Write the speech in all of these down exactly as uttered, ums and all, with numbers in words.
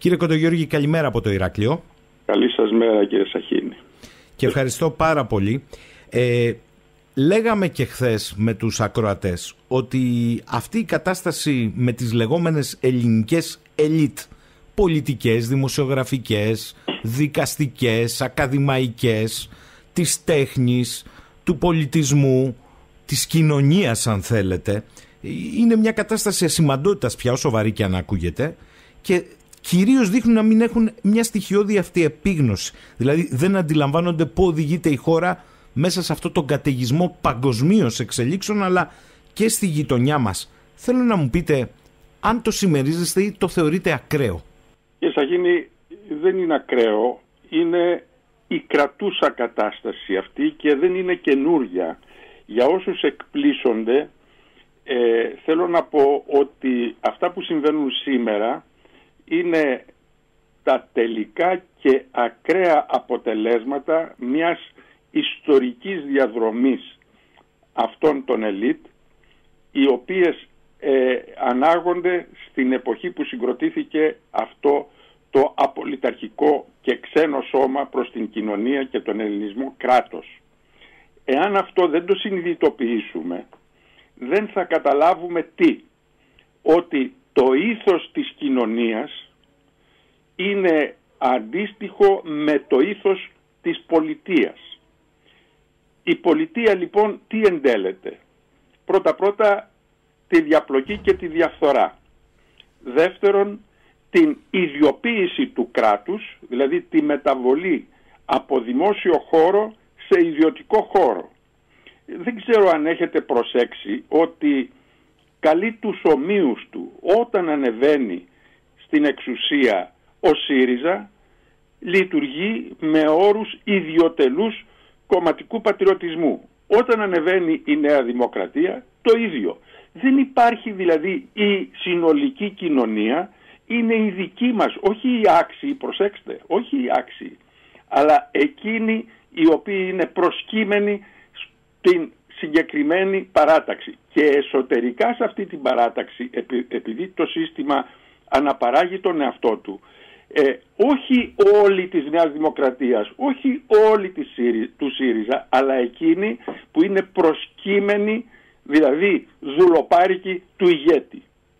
Κύριε Κοντογιώργη, καλημέρα από το Ηράκλειο. Καλή σας μέρα, κύριε Σαχίνη. Και ευχαριστώ πάρα πολύ. Ε, λέγαμε και χθες με τους ακροατές ότι αυτή η κατάσταση με τις λεγόμενες ελληνικές ελίτ, πολιτικές, δημοσιογραφικές, δικαστικές, ακαδημαϊκές, της τέχνης, του πολιτισμού, της κοινωνίας αν θέλετε, είναι μια κατάσταση ασημαντότητας πια, όσο βαρύ και αν ακούγεται, και κυρίως δείχνουν να μην έχουν μια στοιχειώδη αυτή επίγνωση. Δηλαδή δεν αντιλαμβάνονται πού οδηγείται η χώρα μέσα σε αυτό τον καταιγισμό παγκοσμίως εξελίξεων, αλλά και στη γειτονιά μας. Θέλω να μου πείτε αν το συμμερίζεστε ή το θεωρείτε ακραίο. Κύριε Σαχίνη, δεν είναι ακραίο. Είναι η κρατούσα κατάσταση αυτή και δεν είναι καινούρια. Για όσους εκπλήσονται, ε, θέλω να πω ότι αυτά που συμβαίνουν σήμερα είναι τα τελικά και ακραία αποτελέσματα μιας ιστορικής διαδρομής αυτών των ελίτ, οι οποίες ε, ανάγονται στην εποχή που συγκροτήθηκε αυτό το απολυταρχικό και ξένο σώμα προς την κοινωνία και τον ελληνισμό κράτος. Εάν αυτό δεν το συνειδητοποιήσουμε, δεν θα καταλάβουμε τι, ότι το ήθος της κοινωνίας είναι αντίστοιχο με το ήθος της πολιτείας. Η πολιτεία λοιπόν τι εντέλεται? Πρώτα-πρώτα τη διαπλοκή και τη διαφθορά. Δεύτερον, την ιδιοποίηση του κράτους, δηλαδή τη μεταβολή από δημόσιο χώρο σε ιδιωτικό χώρο. Δεν ξέρω αν έχετε προσέξει ότι καλεί τους ομοίους του όταν ανεβαίνει στην εξουσία ο ΣΥΡΙΖΑ, λειτουργεί με όρους ιδιωτελούς κομματικού πατριωτισμού. Όταν ανεβαίνει η Νέα Δημοκρατία, το ίδιο. Δεν υπάρχει δηλαδή η συνολική κοινωνία, είναι η δική μας, όχι οι άξιοι, προσέξτε, όχι οι άξιοι, αλλά εκείνοι οι οποίοι είναι προσκύμενοι στην συγκεκριμένη παράταξη. Και εσωτερικά σε αυτή την παράταξη, επειδή το σύστημα αναπαράγει τον εαυτό του, ε, όχι όλοι της Νέας Δημοκρατίας, όχι όλοι της, του ΣΥΡΙΖΑ, αλλά εκείνοι που είναι προσκύμενοι, δηλαδή δουλοπάρικοι του ηγέτη.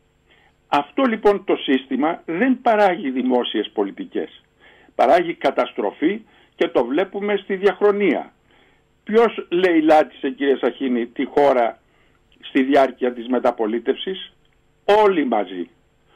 Αυτό λοιπόν το σύστημα δεν παράγει δημόσιες πολιτικές. Παράγει καταστροφή και το βλέπουμε στη διαχρονία. Ποιος λαιλάτισε, κύριε Σαχίνη, τη χώρα στη διάρκεια της μεταπολίτευσης? Όλοι μαζί.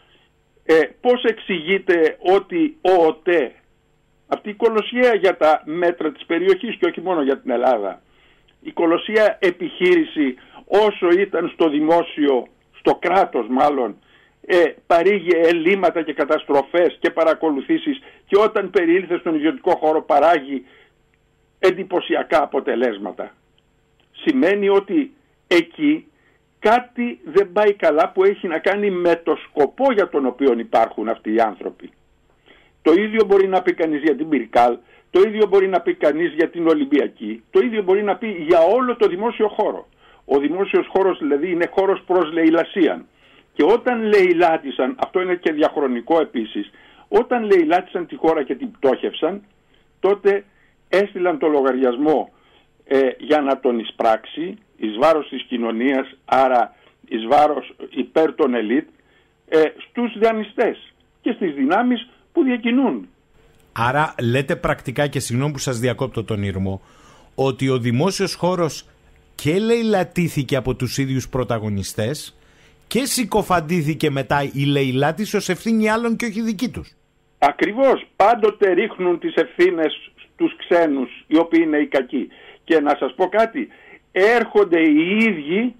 Ε, πώς εξηγείται ότι ο ΟΤΕ, αυτή η κολοσιαία για τα μέτρα της περιοχής και όχι μόνο για την Ελλάδα, η κολοσιαία επιχείρηση όσο ήταν στο δημόσιο, στο κράτος μάλλον, ε, παρήγε ελλείμματα και καταστροφές και παρακολουθήσεις, και όταν περιήλθε στον ιδιωτικό χώρο παράγει εντυπωσιακά αποτελέσματα. Σημαίνει ότι εκεί κάτι δεν πάει καλά που έχει να κάνει με το σκοπό για τον οποίο υπάρχουν αυτοί οι άνθρωποι. Το ίδιο μπορεί να πει κανείς για την Πυρκάλ, το ίδιο μπορεί να πει κανείς για την Ολυμπιακή, το ίδιο μπορεί να πει για όλο το δημόσιο χώρο. Ο δημόσιος χώρος δηλαδή είναι χώρος προς λαιλασίαν. Και όταν λαιλάτισαν, αυτό είναι και διαχρονικό επίσης, όταν λαιλάτισαν τη χώρα και την πτώχευσαν, τότε έστειλαν το λογαριασμό ε, για να τον εισπράξει εις βάρος της κοινωνίας, άρα εις βάρος υπέρ των ελίτ, ε, στους δανειστές και στις δυνάμεις που διακινούν. Άρα λέτε πρακτικά, και συγγνώμη που σας διακόπτω τον ήρμο, ότι ο δημόσιος χώρος και λαιλατήθηκε από τους ίδιους πρωταγωνιστές και συκοφαντήθηκε μετά η λαιλάτιση ως ευθύνη άλλων και όχι δική τους. Ακριβώς. Πάντοτε ρίχνουν τις ευθύνες στους ξένους, οι οποίοι είναι οι κακοί. Και να σας πω κάτι, έρχονται οι ίδιοι,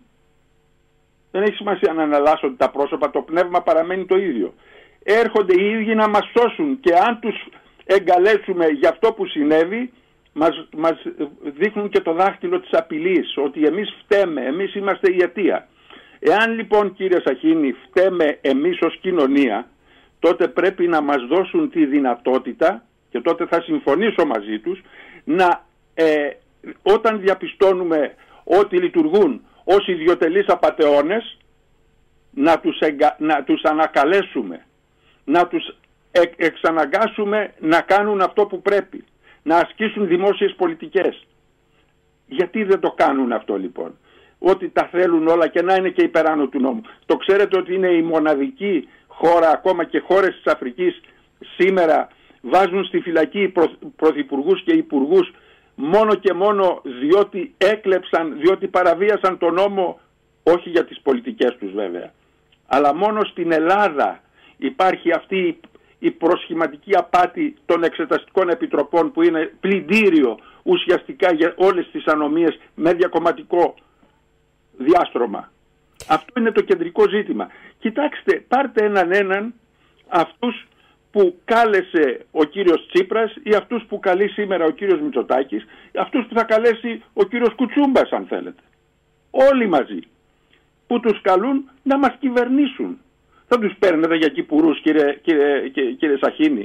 δεν έχει σημασία να αναλάσσονται τα πρόσωπα, το πνεύμα παραμένει το ίδιο. Έρχονται οι ίδιοι να μας σώσουν, και αν τους εγκαλέσουμε για αυτό που συνέβη, μας, μας δείχνουν και το δάχτυλο της απειλής, ότι εμείς φταίμε, εμείς είμαστε η αιτία. Εάν λοιπόν, κύριε Σαχίνη, φταίμε εμείς ως κοινωνία, τότε πρέπει να μας δώσουν τη δυνατότητα, και τότε θα συμφωνήσω μαζί τους, να ε, όταν διαπιστώνουμε ότι λειτουργούν ως ιδιωτελείς απατεώνες, να τους, εγκα... να τους ανακαλέσουμε, να τους εκ, εξαναγκάσουμε να κάνουν αυτό που πρέπει, να ασκήσουν δημόσιες πολιτικές. Γιατί δεν το κάνουν αυτό λοιπόν? Ότι τα θέλουν όλα και να είναι και υπεράνω του νόμου. Το ξέρετε ότι είναι η μοναδική χώρα, ακόμα και χώρες της Αφρικής σήμερα βάζουν στη φυλακή προ, πρωθυπουργούς και υπουργούς μόνο και μόνο διότι έκλεψαν, διότι παραβίασαν τον νόμο, όχι για τις πολιτικές τους βέβαια. Αλλά μόνο στην Ελλάδα υπάρχει αυτή η προσχηματική απάτη των εξεταστικών επιτροπών που είναι πλυντήριο ουσιαστικά για όλες τις ανομίες με διακομματικό διάστρωμα. Αυτό είναι το κεντρικό ζήτημα. Κοιτάξτε, πάρτε έναν έναν αυτούς που κάλεσε ο κύριος Τσίπρας ή αυτούς που καλεί σήμερα ο κύριος Μητσοτάκης, αυτούς που θα καλέσει ο κύριος Κουτσούμπας αν θέλετε. Όλοι μαζί που τους καλούν να μας κυβερνήσουν. Θα τους παίρνετε για κυπουρούς κύριε, κύριε, κύριε, κύριε Σαχίνη?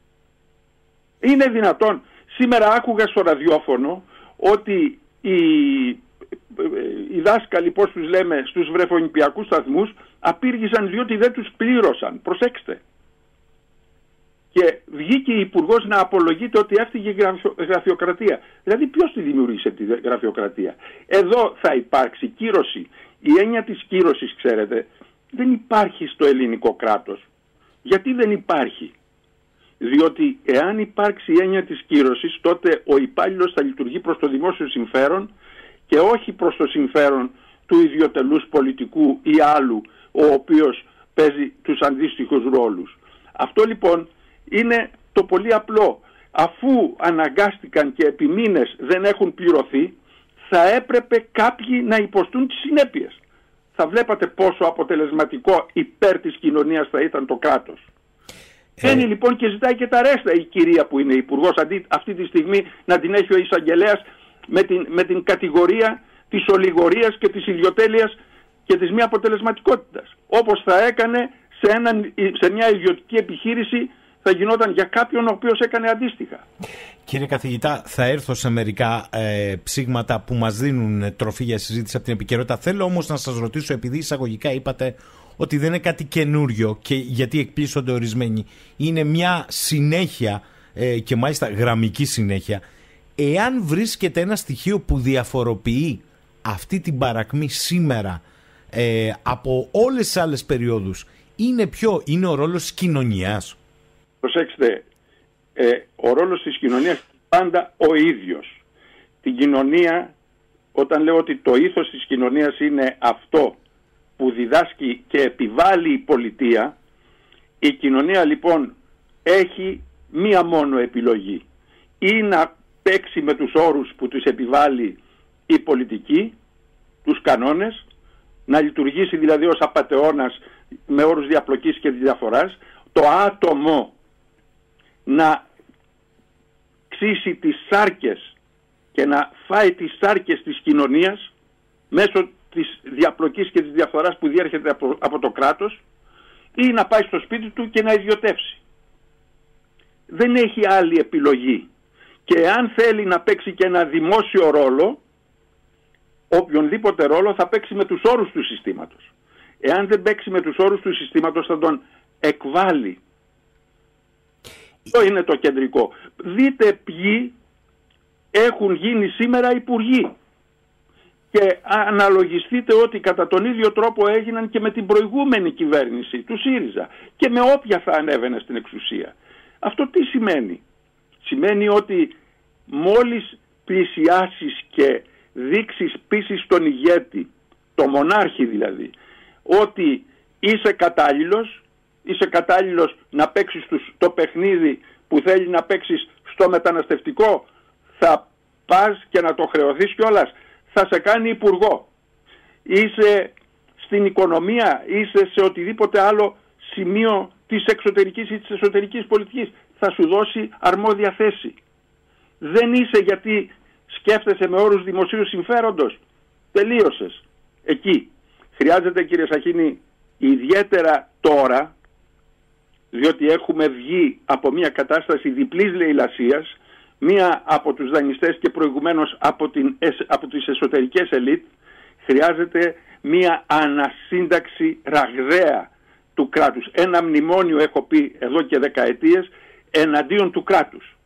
Είναι δυνατόν? Σήμερα άκουγα στο ραδιόφωνο ότι οι, οι δάσκαλοι, πώς τους λέμε, στους βρεφονιπιακούς σταθμούς απήργησαν διότι δεν τους πλήρωσαν. Προσέξτε. Και βγήκε η Υπουργός να απολογείται ότι έφυγε η γραφειοκρατία. Δηλαδή ποιος τη δημιούργησε τη γραφειοκρατία? Εδώ θα υπάρξει κύρωση. Η έννοια της κύρωσης, ξέρετε, δεν υπάρχει στο ελληνικό κράτος. Γιατί δεν υπάρχει? Διότι εάν υπάρξει η έννοια της κύρωσης, τότε ο υπάλληλος θα λειτουργεί προς το δημόσιο συμφέρον και όχι προς το συμφέρον του ιδιωτελούς πολιτικού ή άλλου, ο οποίος παίζει τους αντίστοιχους ρόλους. Αυτό λοιπόν είναι το πολύ απλό. Αφού αναγκάστηκαν και επί μήνες δεν έχουν πληρωθεί, θα έπρεπε κάποιοι να υποστούν τις συνέπειες. Θα βλέπατε πόσο αποτελεσματικό υπέρ της κοινωνίας θα ήταν το κράτος. Μπαίνει ε... λοιπόν και ζητάει και τα ρέστα η κυρία που είναι υπουργός, αντί αυτή τη στιγμή να την έχει ο εισαγγελέας με την, με την κατηγορία της ολιγορίας και της ιδιοτέλειας και της μη αποτελεσματικότητας. Όπως θα έκανε σε, έναν, σε μια ιδιωτική επιχείρηση, θα γινόταν για κάποιον ο οποίος έκανε αντίστοιχα. Κύριε καθηγητά, θα έρθω σε μερικά ε, ψήγματα που μας δίνουν τροφή για συζήτηση από την επικαιρότητα. Θέλω όμως να σας ρωτήσω, επειδή εισαγωγικά είπατε ότι δεν είναι κάτι καινούριο και γιατί εκπλήσονται ορισμένοι, είναι μια συνέχεια ε, και μάλιστα γραμμική συνέχεια. Εάν βρίσκεται ένα στοιχείο που διαφοροποιεί αυτή την παρακμή σήμερα ε, από όλες τις άλλες περιόδους, είναι ποιο? Είναι ο ρόλος της κοινωνίας? Προσέξτε, ε, ο ρόλος της κοινωνίας πάντα ο ίδιος. Την κοινωνία, όταν λέω ότι το ήθος της κοινωνίας είναι αυτό που διδάσκει και επιβάλλει η πολιτεία, η κοινωνία λοιπόν έχει μία μόνο επιλογή. Ή να παίξει με τους όρους που τους επιβάλλει η πολιτική, τους κανόνες, να λειτουργήσει δηλαδή ως απατεώνας με όρους διαπλοκής και διαφοράς, το άτομο να ξύσει τις σάρκες και να φάει τις σάρκες της κοινωνίας μέσω της διαπλοκής και της διαφθοράς που διέρχεται από, από το κράτος, ή να πάει στο σπίτι του και να ιδιωτεύσει. Δεν έχει άλλη επιλογή. Και αν θέλει να παίξει και ένα δημόσιο ρόλο, οποιονδήποτε ρόλο θα παίξει με τους όρους του συστήματος. Εάν δεν παίξει με τους όρους του συστήματος θα τον εκβάλει. Αυτό είναι το κεντρικό. Δείτε ποιοι έχουν γίνει σήμερα υπουργοί και αναλογιστείτε ότι κατά τον ίδιο τρόπο έγιναν και με την προηγούμενη κυβέρνηση του ΣΥΡΙΖΑ και με όποια θα ανέβαινε στην εξουσία. Αυτό τι σημαίνει? Σημαίνει ότι μόλις πλησιάσεις και δείξεις πίσεις στον ηγέτη, το μονάρχη δηλαδή, ότι είσαι κατάλληλος, είσαι κατάλληλος να παίξεις το παιχνίδι που θέλει να παίξεις στο μεταναστευτικό, θα πας και να το χρεωθείς κιόλας, θα σε κάνει υπουργό. Είσαι στην οικονομία, είσαι σε οτιδήποτε άλλο σημείο της εξωτερικής ή της εσωτερικής πολιτικής, θα σου δώσει αρμόδια θέση. Δεν είσαι γιατί σκέφτεσαι με όρους δημοσίου συμφέροντος. Τελείωσες. Εκεί. Χρειάζεται, κύριε Σαχίνη, ιδιαίτερα τώρα, διότι έχουμε βγει από μια κατάσταση διπλής λαιλασίας, μία από τους δανειστές και προηγουμένως από, την, από τις εσωτερικές ελίτ, χρειάζεται μία ανασύνταξη ραγδαία του κράτους. Ένα μνημόνιο, έχω πει εδώ και δεκαετίες, εναντίον του κράτους.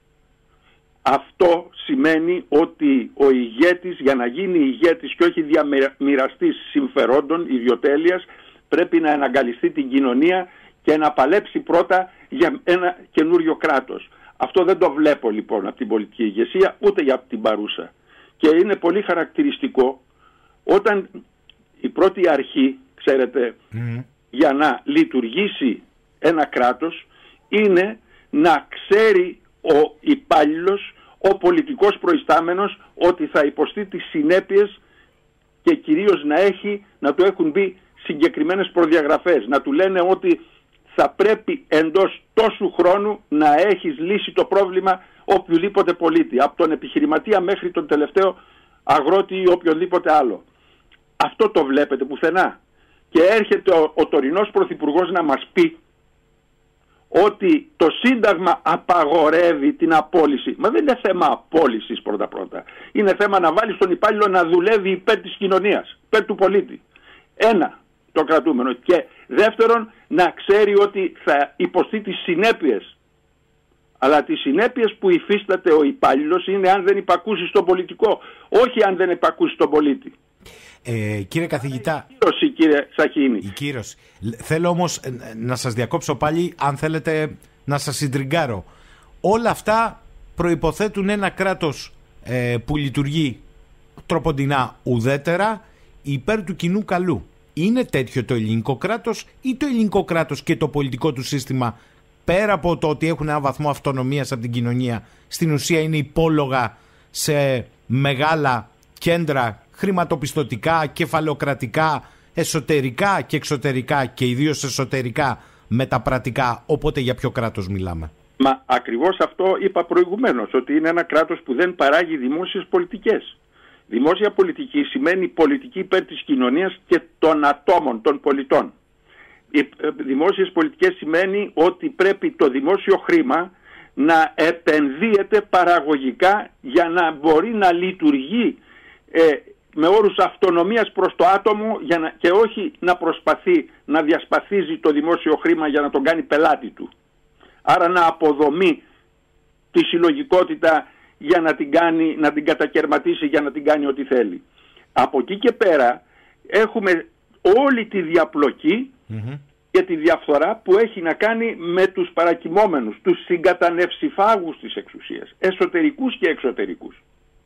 Αυτό σημαίνει ότι ο ηγέτης, για να γίνει ηγέτης και όχι διαμοιραστής συμφερόντων, ιδιοτέλειας, πρέπει να εναγκαλιστεί την κοινωνία και να παλέψει πρώτα για ένα καινούριο κράτος. Αυτό δεν το βλέπω λοιπόν από την πολιτική ηγεσία, ούτε για την παρούσα. Και είναι πολύ χαρακτηριστικό όταν η πρώτη αρχή, ξέρετε, mm. για να λειτουργήσει ένα κράτος είναι να ξέρει ο υπάλληλος, ο πολιτικός προϊστάμενος, ότι θα υποστεί τις συνέπειες και κυρίως να, έχει, να του έχουν μπει συγκεκριμένες προδιαγραφές. Να του λένε ότι θα πρέπει εντός τόσου χρόνου να έχεις λύσει το πρόβλημα οποιοδήποτε πολίτη, από τον επιχειρηματία μέχρι τον τελευταίο αγρότη ή οποιοδήποτε άλλο. Αυτό το βλέπετε πουθενά. Και έρχεται ο, ο τωρινός πρωθυπουργός να μας πει ότι το Σύνταγμα απαγορεύει την απόλυση. Μα δεν είναι θέμα απόλυσης πρώτα-πρώτα. Είναι θέμα να βάλει τον υπάλληλο να δουλεύει υπέρ της κοινωνίας, υπέρ του πολίτη. Ένα, το κρατούμενο. Και δεύτερον, να ξέρει ότι θα υποστεί τις συνέπειες. Αλλά τις συνέπειες που υφίσταται ο υπάλληλος είναι αν δεν υπακούσει στον πολιτικό, όχι αν δεν υπακούσει στον πολίτη. Ε, κύριε καθηγητά, η κύρωση, κύριε Σαχίνη. Η κύρωση. Θέλω όμως να σας διακόψω πάλι, αν θέλετε να σας συντριγκάρω. Όλα αυτά προϋποθέτουν ένα κράτος ε, που λειτουργεί τροποντινά ουδέτερα υπέρ του κοινού καλού. Είναι τέτοιο το ελληνικό κράτος ή το ελληνικό κράτος και το πολιτικό του σύστημα, πέρα από το ότι έχουν ένα βαθμό αυτονομίας από την κοινωνία, στην ουσία είναι υπόλογα σε μεγάλα κέντρα χρηματοπιστωτικά, κεφαλαιοκρατικά, εσωτερικά και εξωτερικά και ιδίως εσωτερικά μεταπρατικά, οπότε για ποιο κράτος μιλάμε? Μα ακριβώς αυτό είπα προηγουμένως, ότι είναι ένα κράτος που δεν παράγει δημόσιες πολιτικές. Δημόσια πολιτική σημαίνει πολιτική υπέρ της κοινωνίας και των ατόμων, των πολιτών. Οι δημόσιες πολιτικές σημαίνει ότι πρέπει το δημόσιο χρήμα να επενδύεται παραγωγικά για να μπορεί να λειτουργεί ε, με όρους αυτονομίας προς το άτομο για να, και όχι να προσπαθεί να διασπαθίζει το δημόσιο χρήμα για να τον κάνει πελάτη του. Άρα να αποδομεί τη συλλογικότητα για να την, κάνει, να την κατακαιρματίσει, για να την κάνει ό,τι θέλει. Από εκεί και πέρα έχουμε όλη τη διαπλοκή mm-hmm. και τη διαφθορά που έχει να κάνει με τους παρακειμόμενους, τους συγκατανευσιφάγους της εξουσίας, εσωτερικούς και εξωτερικούς.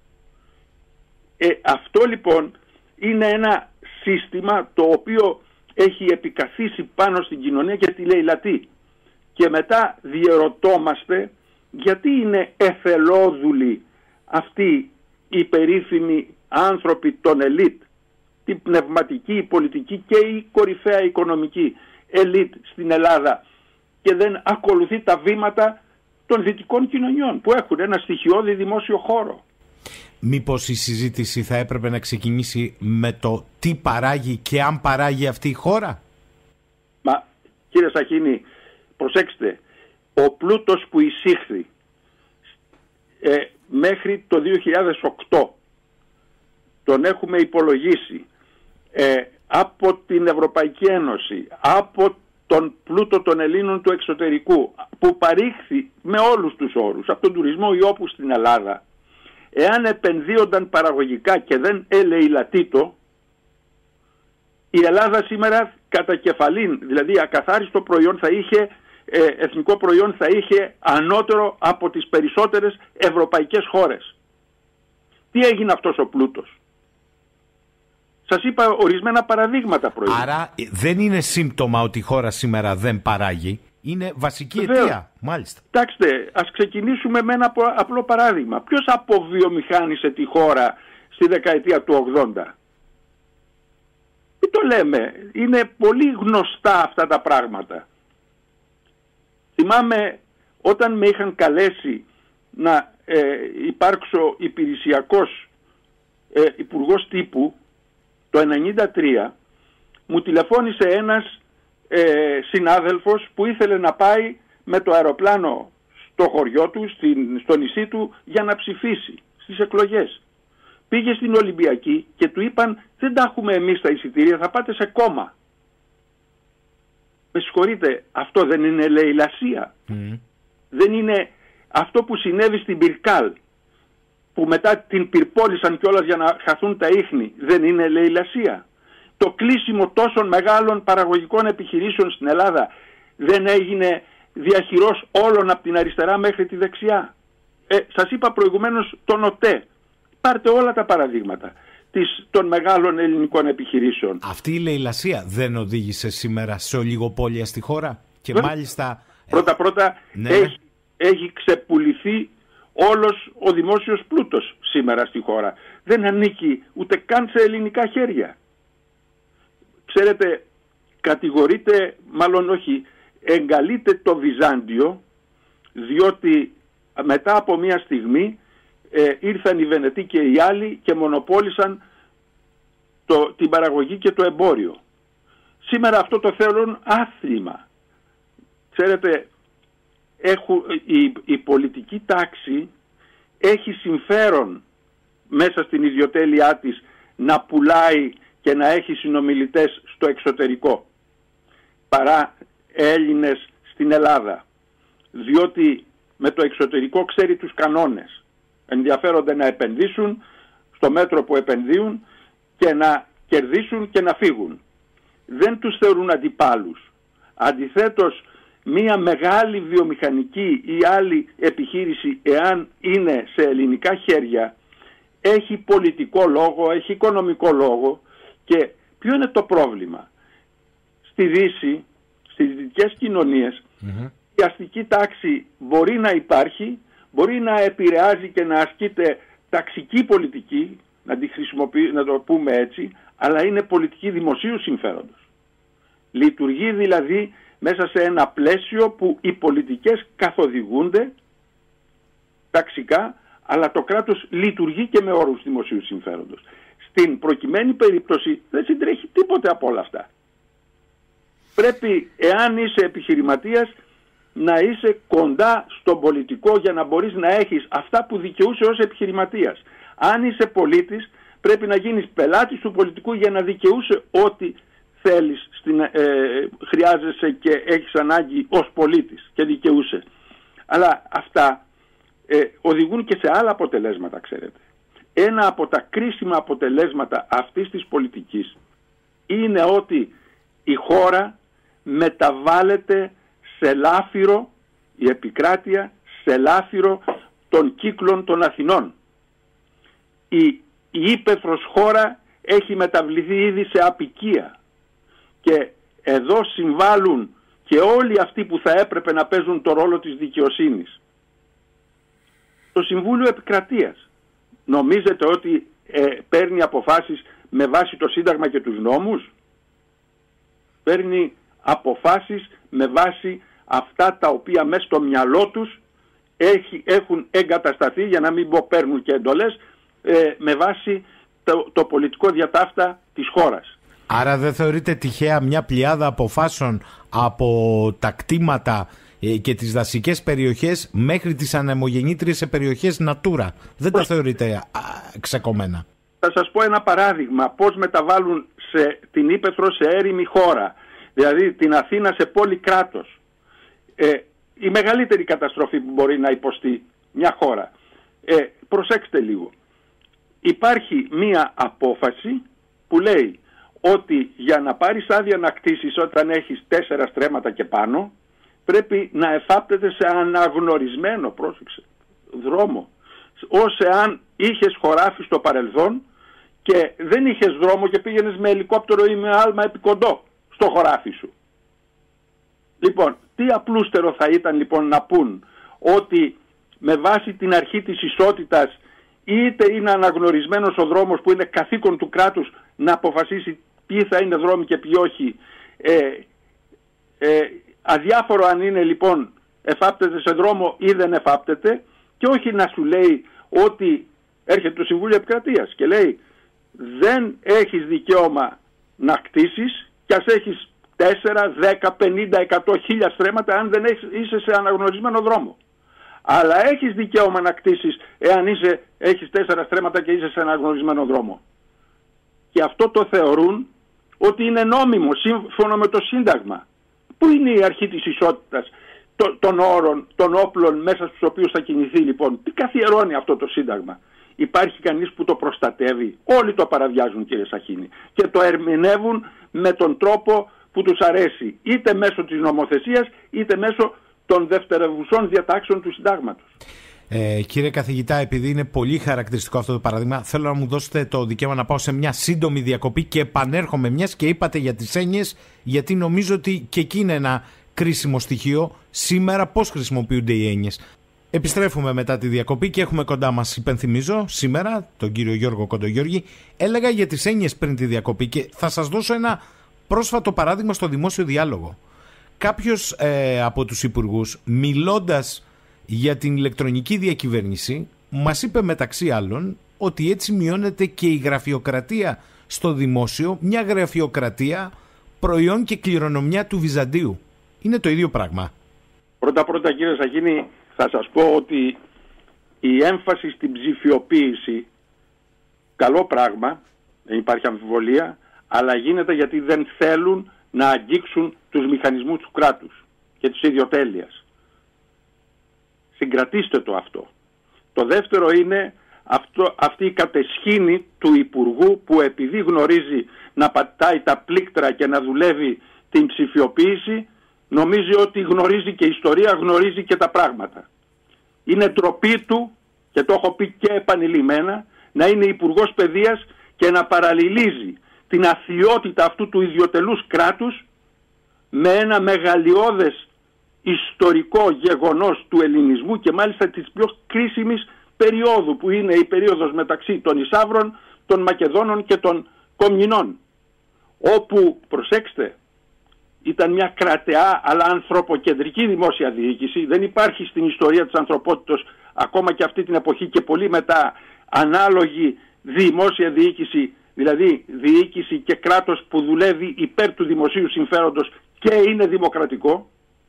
Ε, αυτό λοιπόν είναι ένα σύστημα το οποίο έχει επικαθίσει πάνω στην κοινωνία και τη λαιλατεί. Και μετά διερωτόμαστε γιατί είναι εθελόδουλοι αυτοί οι περίφημοι άνθρωποι των ελίτ, την πνευματική, η πολιτική και η κορυφαία οικονομική ελίτ στην Ελλάδα, και δεν ακολουθεί τα βήματα των δυτικών κοινωνιών που έχουν ένα στοιχειώδη δημόσιο χώρο. Μήπως η συζήτηση θα έπρεπε να ξεκινήσει με το τι παράγει και αν παράγει αυτή η χώρα? Μα κύριε Σαχίνη, προσέξτε, ο πλούτος που εισήχθη ε, μέχρι το δύο χιλιάδες οκτώ τον έχουμε υπολογίσει ε, από την Ευρωπαϊκή Ένωση, από τον πλούτο των Ελλήνων του εξωτερικού που παρήχθη με όλους τους όρους από τον τουρισμό ή όπου στην Ελλάδα. Εάν επενδύονταν παραγωγικά και δεν ελεηλατήτω, η Ελλάδα σήμερα κατά κεφαλήν, δηλαδή ακαθάριστο προϊόν θα είχε, ε, εθνικό προϊόν θα είχε ανώτερο από τις περισσότερες ευρωπαϊκές χώρες. Τι έγινε αυτός ο πλούτος? Σας είπα ορισμένα παραδείγματα προϊόν. Άρα δεν είναι σύμπτωμα ότι η χώρα σήμερα δεν παράγει. Είναι βασική Βεβαίως. αιτία, μάλιστα. Κοιτάξτε, ας ξεκινήσουμε με ένα απλό παράδειγμα. Ποιος αποβιομηχάνησε τη χώρα στη δεκαετία του ογδόντα? Τι το λέμε, είναι πολύ γνωστά αυτά τα πράγματα. Θυμάμαι όταν με είχαν καλέσει να ε, υπάρξω υπηρεσιακός ε, υπουργός τύπου το ενενήντα τρία, μου τηλεφώνησε ένας Ε, συνάδελφος που ήθελε να πάει με το αεροπλάνο στο χωριό του, στην, στο νησί του, για να ψηφίσει στις εκλογές. Πήγε στην Ολυμπιακή και του είπαν δεν τα έχουμε εμείς τα εισιτήρια, θα πάτε σε κόμμα. Με συγχωρείτε, αυτό δεν είναι λαιλασία? Mm. Δεν είναι αυτό που συνέβη στην Πυρκάλ, που μετά την πυρπόλησαν κιόλας για να χαθούν τα ίχνη? Δεν είναι λαιλασία? Το κλείσιμο τόσων μεγάλων παραγωγικών επιχειρήσεων στην Ελλάδα δεν έγινε διαχειρός όλων από την αριστερά μέχρι τη δεξιά? Ε, σας είπα προηγουμένως τον ΟΤΕ. Πάρτε όλα τα παραδείγματα της, των μεγάλων ελληνικών επιχειρήσεων. Αυτή η λαιλασία δεν οδήγησε σήμερα σε ολιγοπόλια στη χώρα? Και Βέβαια. μάλιστα... Πρώτα-πρώτα ναι. έχει, έχει ξεπουληθεί όλος ο δημόσιος πλούτος σήμερα στη χώρα. Δεν ανήκει ούτε καν σε ελληνικά χέρια. Ξέρετε, κατηγορείται, μάλλον όχι, εγκαλείται το Βυζάντιο, διότι μετά από μια στιγμή ε, ήρθαν οι Βενετοί και οι άλλοι και μονοπόλησαν το, την παραγωγή και το εμπόριο. Σήμερα αυτό το θέλουν άθλημα. Ξέρετε, έχουν, η, η πολιτική τάξη έχει συμφέρον μέσα στην ιδιοτέλειά της να πουλάει και να έχει συνομιλητές στο εξωτερικό παρά Έλληνες στην Ελλάδα, διότι με το εξωτερικό ξέρει τους κανόνες, ενδιαφέρονται να επενδύσουν στο μέτρο που επενδύουν και να κερδίσουν και να φύγουν. Δεν τους θεωρούν αντιπάλους. Αντιθέτως, μία μεγάλη βιομηχανική ή άλλη επιχείρηση, εάν είναι σε ελληνικά χέρια, έχει πολιτικό λόγο, έχει οικονομικό λόγο. Και ποιο είναι το πρόβλημα? Στη Δύση, στις δυτικές κοινωνίες, mm-hmm. η αστική τάξη μπορεί να υπάρχει, μπορεί να επηρεάζει και να ασκείται ταξική πολιτική, να, τη να το πούμε έτσι, αλλά είναι πολιτική δημοσίου συμφέροντος. Λειτουργεί δηλαδή μέσα σε ένα πλαίσιο που οι πολιτικές καθοδηγούνται ταξικά, αλλά το κράτος λειτουργεί και με όρους δημοσίου συμφέροντος. Στην προκειμένη περίπτωση δεν συντρέχει τίποτε από όλα αυτά. Πρέπει, εάν είσαι επιχειρηματίας, να είσαι κοντά στον πολιτικό για να μπορείς να έχεις αυτά που δικαιούσε ως επιχειρηματίας. Αν είσαι πολίτης, πρέπει να γίνεις πελάτης του πολιτικού για να δικαιούσε ό,τι θέλεις, στην, ε, χρειάζεσαι και έχεις ανάγκη ως πολίτης και δικαιούσε. Αλλά αυτά ε, οδηγούν και σε άλλα αποτελέσματα, ξέρετε. Ένα από τα κρίσιμα αποτελέσματα αυτής της πολιτικής είναι ότι η χώρα μεταβάλλεται σε λάφυρο, η επικράτεια, σε λάφυρο των κύκλων των Αθηνών. Η, η ύπαιθρος χώρα έχει μεταβληθεί ήδη σε απικία και εδώ συμβάλλουν και όλοι αυτοί που θα έπρεπε να παίζουν το ρόλο της δικαιοσύνης. Το Συμβούλιο Επικρατείας νομίζετε ότι ε, παίρνει αποφάσεις με βάση το Σύνταγμα και τους νόμους? Παίρνει αποφάσεις με βάση αυτά τα οποία μέσα στο μυαλό τους έχει, έχουν εγκατασταθεί, για να μην πω παίρνουν και εντολές, ε, με βάση το, το πολιτικό διατάφτα της χώρας. Άρα δεν θεωρείται τυχαία μια πλειάδα αποφάσεων από τα κτήματα και τις δασικές περιοχές μέχρι τις ανεμογεννήτριες σε περιοχές Natura? Δεν τα θεωρείτε α, ξεκομμένα? Θα σας πω ένα παράδειγμα πώς μεταβάλλουν σε, την ύπαιθρο σε έρημη χώρα, δηλαδή την Αθήνα σε πόλη κράτος. Ε, η μεγαλύτερη καταστροφή που μπορεί να υποστεί μια χώρα. Ε, προσέξτε λίγο. Υπάρχει μία απόφαση που λέει ότι για να πάρεις άδεια να κτίσεις όταν έχεις τέσσερα στρέμματα και πάνω, πρέπει να εφάπτεται σε αναγνωρισμένο, πρόσεξε, δρόμο. Ως εάν είχες χωράφι στο παρελθόν και δεν είχες δρόμο και πήγαινες με ελικόπτερο ή με άλμα επί κοντό στο χωράφι σου. Λοιπόν, τι απλούστερο θα ήταν λοιπόν να πούν ότι με βάση την αρχή της ισότητας είτε είναι αναγνωρισμένος ο δρόμος που είναι καθήκον του κράτους να αποφασίσει ποιοι θα είναι δρόμοι και ποιοι όχι. Ε, ε, αδιάφορο αν είναι λοιπόν εφάπτεται σε δρόμο ή δεν εφάπτεται, και όχι να σου λέει ότι έρχεται το Συμβούλιο Επικρατείας και λέει δεν έχεις δικαίωμα να κτίσεις και ας έχεις τέσσερα, δέκα, πενήντα, εκατό, χίλια στρέμματα αν δεν έχεις, είσαι σε αναγνωρισμένο δρόμο. Αλλά έχεις δικαίωμα να κτίσεις εάν είσαι, έχεις τέσσερα στρέμματα και είσαι σε αναγνωρισμένο δρόμο. Και αυτό το θεωρούν ότι είναι νόμιμο σύμφωνα με το Σύνταγμα. Πού είναι η αρχή της ισότητας των όρων, των όπλων μέσα στους οποίους θα κινηθεί λοιπόν? Τι καθιερώνει αυτό το Σύνταγμα? Υπάρχει κανείς που το προστατεύει? Όλοι το παραβιάζουν, κύριε Σαχίνη, και το ερμηνεύουν με τον τρόπο που τους αρέσει, είτε μέσω της νομοθεσίας είτε μέσω των δευτερευουσών διατάξεων του Συντάγματος. Ε, κύριε καθηγητά, επειδή είναι πολύ χαρακτηριστικό αυτό το παράδειγμα, θέλω να μου δώσετε το δικαίωμα να πάω σε μια σύντομη διακοπή και επανέρχομαι, μιας και είπατε για τις έννοιες, γιατί νομίζω ότι και εκεί είναι ένα κρίσιμο στοιχείο σήμερα, πώς χρησιμοποιούνται οι έννοιες. Επιστρέφουμε μετά τη διακοπή και έχουμε κοντά μας, υπενθυμίζω, σήμερα τον κύριο Γιώργο Κοντογιώργη. Έλεγα για τις έννοιες πριν τη διακοπή και θα σας δώσω ένα πρόσφατο παράδειγμα στο δημόσιο διάλογο. Κάποιος ε, από τους υπουργούς, μιλώντας για την ηλεκτρονική διακυβέρνηση, μας είπε μεταξύ άλλων ότι έτσι μειώνεται και η γραφειοκρατία στο δημόσιο, μια γραφειοκρατία προϊόν και κληρονομιά του Βυζαντίου. Είναι το ίδιο πράγμα? Πρώτα πρώτα, κύριε Σαχίνη, θα σας πω ότι η έμφαση στην ψηφιοποίηση, καλό πράγμα, δεν υπάρχει αμφιβολία, αλλά γίνεται γιατί δεν θέλουν να αγγίξουν τους μηχανισμούς του κράτους και της ιδιοτέλειας. Συγκρατήστε το αυτό. Το δεύτερο είναι αυτό, αυτή η κατεσχήνη του Υπουργού, που επειδή γνωρίζει να πατάει τα πλήκτρα και να δουλεύει την ψηφιοποίηση, νομίζει ότι γνωρίζει και ιστορία, γνωρίζει και τα πράγματα. Είναι ντροπή του, και το έχω πει και επανειλημμένα, να είναι Υπουργός Παιδείας και να παραλληλίζει την αθλιότητα αυτού του ιδιωτελούς κράτους με ένα μεγαλειώδες ιστορικό γεγονός του ελληνισμού, και μάλιστα της πιο κρίσιμης περίοδου, που είναι η περίοδος μεταξύ των Ισαύρων, των Μακεδόνων και των Κομνηνών, όπου, προσέξτε, ήταν μια κρατεά αλλά ανθρωποκεντρική δημόσια διοίκηση. Δεν υπάρχει στην ιστορία της ανθρωπότητας, ακόμα και αυτή την εποχή και πολύ μετά, ανάλογη δημόσια διοίκηση, δηλαδή διοίκηση και κράτος που δουλεύει υπέρ του δημοσίου συμφέροντος και είναι δημοκρατικό.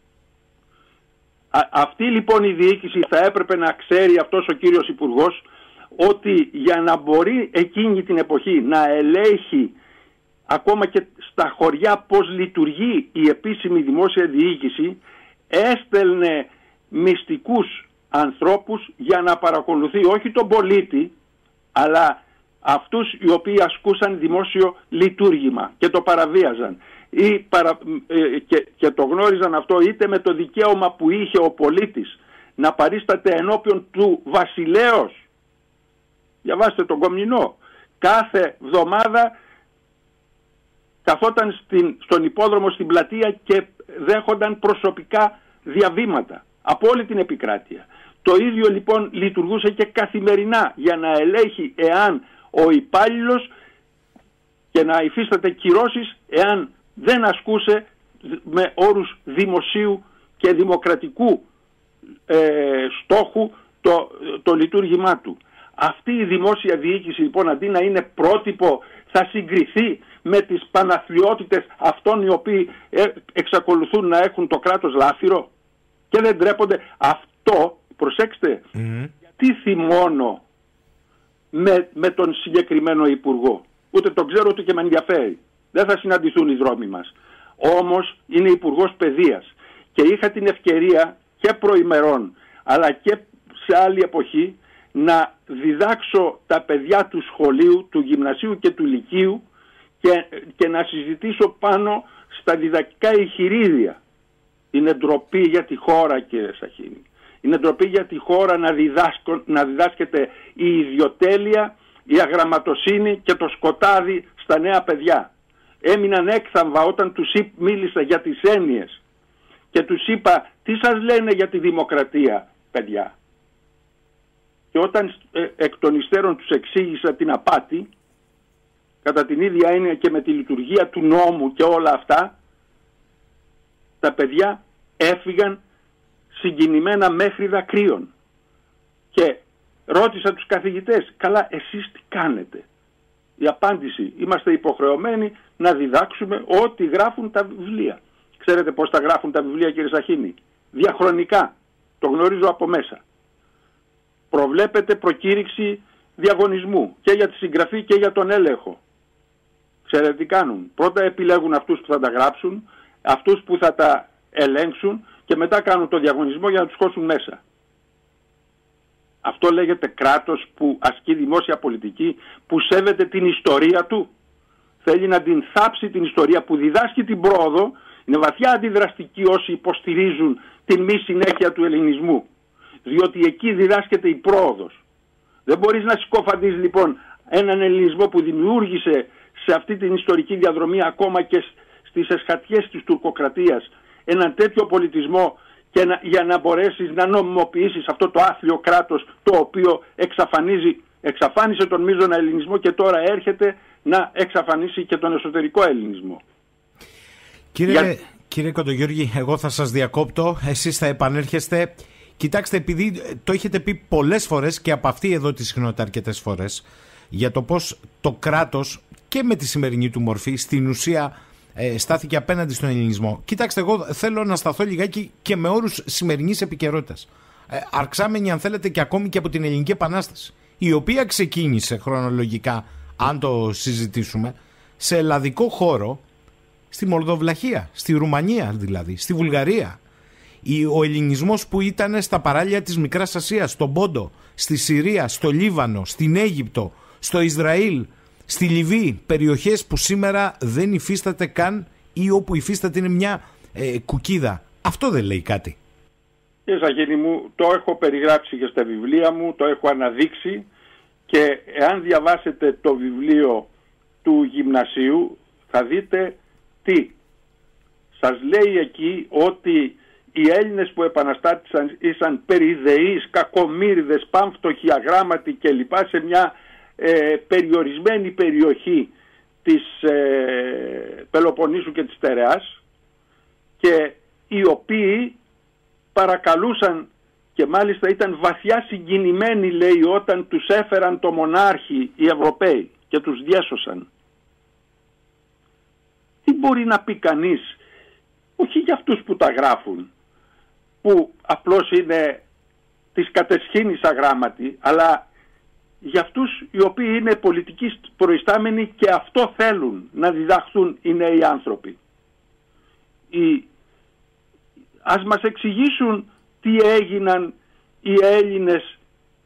Α, αυτή λοιπόν η διοίκηση θα έπρεπε να ξέρει, αυτός ο κύριος Υπουργός, ότι για να μπορεί εκείνη την εποχή να ελέγχει ακόμα και στα χωριά πώς λειτουργεί η επίσημη δημόσια διοίκηση, έστελνε μυστικούς ανθρώπους για να παρακολουθεί όχι τον πολίτη, αλλά αυτούς οι οποίοι ασκούσαν δημόσιο λειτουργήμα και το παραβίαζαν ή παρα, ε, και, και το γνώριζαν αυτό είτε με το δικαίωμα που είχε ο πολίτης να παρίσταται ενώπιον του βασιλέως. Διαβάστε τον Κομνηνό. Κάθε εβδομάδα καθόταν στην, στον υπόδρομο στην πλατεία και δέχονταν προσωπικά διαβήματα από όλη την επικράτεια. Το ίδιο λοιπόν λειτουργούσε και καθημερινά για να ελέγχει εάν ο υπάλληλος και να υφίσταται κυρώσεις εάν δεν ασκούσε με όρους δημοσίου και δημοκρατικού ε, στόχου το, το λειτουργήμά του. Αυτή η δημόσια διοίκηση λοιπόν, αντί να είναι πρότυπο, θα συγκριθεί με τις παναθλιότητες αυτών οι οποίοι ε, εξακολουθούν να έχουν το κράτος λάφυρο και δεν ντρέπονται. Αυτό, προσέξτε, mm-hmm. τι θυμώνω με, με τον συγκεκριμένο υπουργό. Ούτε τον ξέρω ούτε και με ενδιαφέρει. Δεν θα συναντηθούν οι δρόμοι μας. Όμως είναι υπουργός παιδείας και είχα την ευκαιρία και προημερών αλλά και σε άλλη εποχή να διδάξω τα παιδιά του σχολείου, του γυμνασίου και του λυκείου και, και να συζητήσω πάνω στα διδακτικά εγχειρίδια. Είναι ντροπή για τη χώρα, κύριε Σαχίνη. Είναι ντροπή για τη χώρα να, διδάσκω, να διδάσκεται η ιδιοτέλεια, η αγραμματοσύνη και το σκοτάδι στα νέα παιδιά. Έμειναν έκθαμβα όταν τους μίλησα για τις έννοιες και τους είπα τι σας λένε για τη δημοκρατία, παιδιά. Και όταν ε, εκ των υστέρων τους εξήγησα την απάτη, κατά την ίδια έννοια και με τη λειτουργία του νόμου και όλα αυτά, τα παιδιά έφυγαν συγκινημένα μέχρι δακρύων. Και ρώτησα τους καθηγητές, καλά εσείς τι κάνετε? Η απάντηση, είμαστε υποχρεωμένοι να διδάξουμε ό,τι γράφουν τα βιβλία. Ξέρετε πώς τα γράφουν τα βιβλία, κύριε Σαχίνη? Διαχρονικά, το γνωρίζω από μέσα. Προβλέπεται προκήρυξη διαγωνισμού και για τη συγγραφή και για τον έλεγχο. Ξέρετε τι κάνουν? Πρώτα επιλέγουν αυτούς που θα τα γράψουν, αυτούς που θα τα ελέγξουν και μετά κάνουν το διαγωνισμό για να τους χώσουν μέσα. Αυτό λέγεται κράτος που ασκεί δημόσια πολιτική, που σέβεται την ιστορία του. Θέλει να την θάψει την ιστορία που διδάσκει την πρόοδο. Είναι βαθιά αντιδραστικοί όσοι υποστηρίζουν την μη συνέχεια του ελληνισμού. Διότι εκεί διδάσκεται η πρόοδος. Δεν μπορείς να συκοφαντείς λοιπόν έναν ελληνισμό που δημιούργησε σε αυτή την ιστορική διαδρομή, ακόμα και στις εσχατιές της τουρκοκρατίας, έναν τέτοιο πολιτισμό και να, για να μπορέσεις να νομιμοποιήσεις αυτό το άθλιο κράτος, το οποίο εξαφανίζει, εξαφάνισε τον μείζωνα ελληνισμό και τώρα έρχεται να εξαφανίσει και τον εσωτερικό ελληνισμό. Κύριε, για... κύριε Κοντογιώργη, εγώ θα σας διακόπτω, εσείς θα επανέρχεστε. Κοιτάξτε, επειδή το έχετε πει πολλές φορές και από αυτή εδώ τη συχνότητα αρκετές φορές, για το πώς το κράτος και με τη σημερινή του μορφή στην ουσία ε, στάθηκε απέναντι στον ελληνισμό. Κοιτάξτε, εγώ θέλω να σταθώ λιγάκι και με όρους σημερινής επικαιρότητας. Ε, αρξάμενοι, αν θέλετε, και ακόμη και από την Ελληνική Επανάσταση, η οποία ξεκίνησε χρονολογικά, αν το συζητήσουμε, σε ελλαδικό χώρο, στη Μολδοβλαχία, στη Ρουμανία δηλαδή, στη Βουλγαρία. Ο ελληνισμός που ήταν στα παράλια της Μικράς Ασίας, στον Πόντο, στη Συρία, στο Λίβανο, στην Αίγυπτο, στο Ισραήλ, στη Λιβύη, περιοχές που σήμερα δεν υφίσταται καν ή όπου υφίσταται είναι μια ε, κουκίδα. Αυτό δεν λέει κάτι? Κύριε Σαχίνη μου, το έχω περιγράψει και στα βιβλία μου, το έχω αναδείξει, και εάν διαβάσετε το βιβλίο του γυμνασίου θα δείτε τι. Σας λέει εκεί ότι οι Έλληνες που επαναστάτησαν ήσαν περιδεείς, κακομοίριδες, πάμφτωχοι, αγράμματοι κλπ. Σε μια ε, περιορισμένη περιοχή της ε, Πελοποννήσου και της Στερεάς, και οι οποίοι παρακαλούσαν και μάλιστα ήταν βαθιά συγκινημένοι, λέει, όταν τους έφεραν το μονάρχη οι Ευρωπαίοι και τους διέσωσαν. Τι μπορεί να πει κανείς, όχι για αυτούς που τα γράφουν, που απλώς είναι της κατεσχήνης αγράμματοι, αλλά για αυτούς οι οποίοι είναι πολιτικοί προϊστάμενοι και αυτό θέλουν να διδαχθούν οι νέοι άνθρωποι. Οι... Ας μας εξηγήσουν τι έγιναν οι Έλληνες,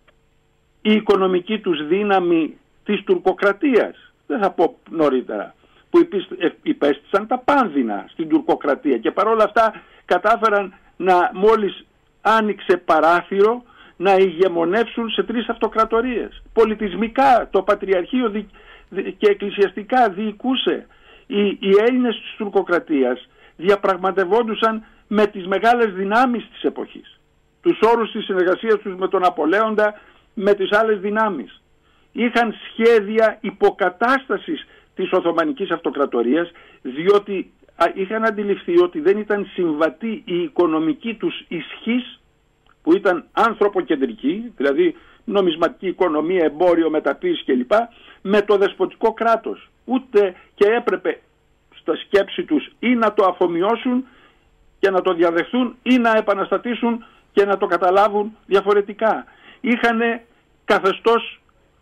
η οικονομική τους δύναμη της τουρκοκρατίας. Δεν θα πω νωρίτερα, που υπέστησαν τα πάνδυνα στην τουρκοκρατία και παρόλα αυτά κατάφεραν να, μόλις άνοιξε παράθυρο, να ηγεμονεύσουν σε τρεις αυτοκρατορίες. Πολιτισμικά το Πατριαρχείο δι... και εκκλησιαστικά διοικούσε. Οι, οι Έλληνες της τουρκοκρατίας διαπραγματευόντουσαν με τις μεγάλες δυνάμεις της εποχής. Τους όρους της συνεργασίας τους με τον Απολέοντα, με τις άλλες δυνάμεις. Είχαν σχέδια υποκατάστασης της Οθωμανικής Αυτοκρατορίας, διότι είχαν αντιληφθεί ότι δεν ήταν συμβατή η οικονομική τους ισχύς, που ήταν ανθρωποκεντρική, δηλαδή νομισματική οικονομία, εμπόριο, μεταποίηση κλπ, με το δεσποτικό κράτος. Ούτε και έπρεπε στα σκέψη τους ή να το αφομοιώσουν και να το διαδεχθούν ή να επαναστατήσουν και να το καταλάβουν διαφορετικά. Είχαν καθεστώς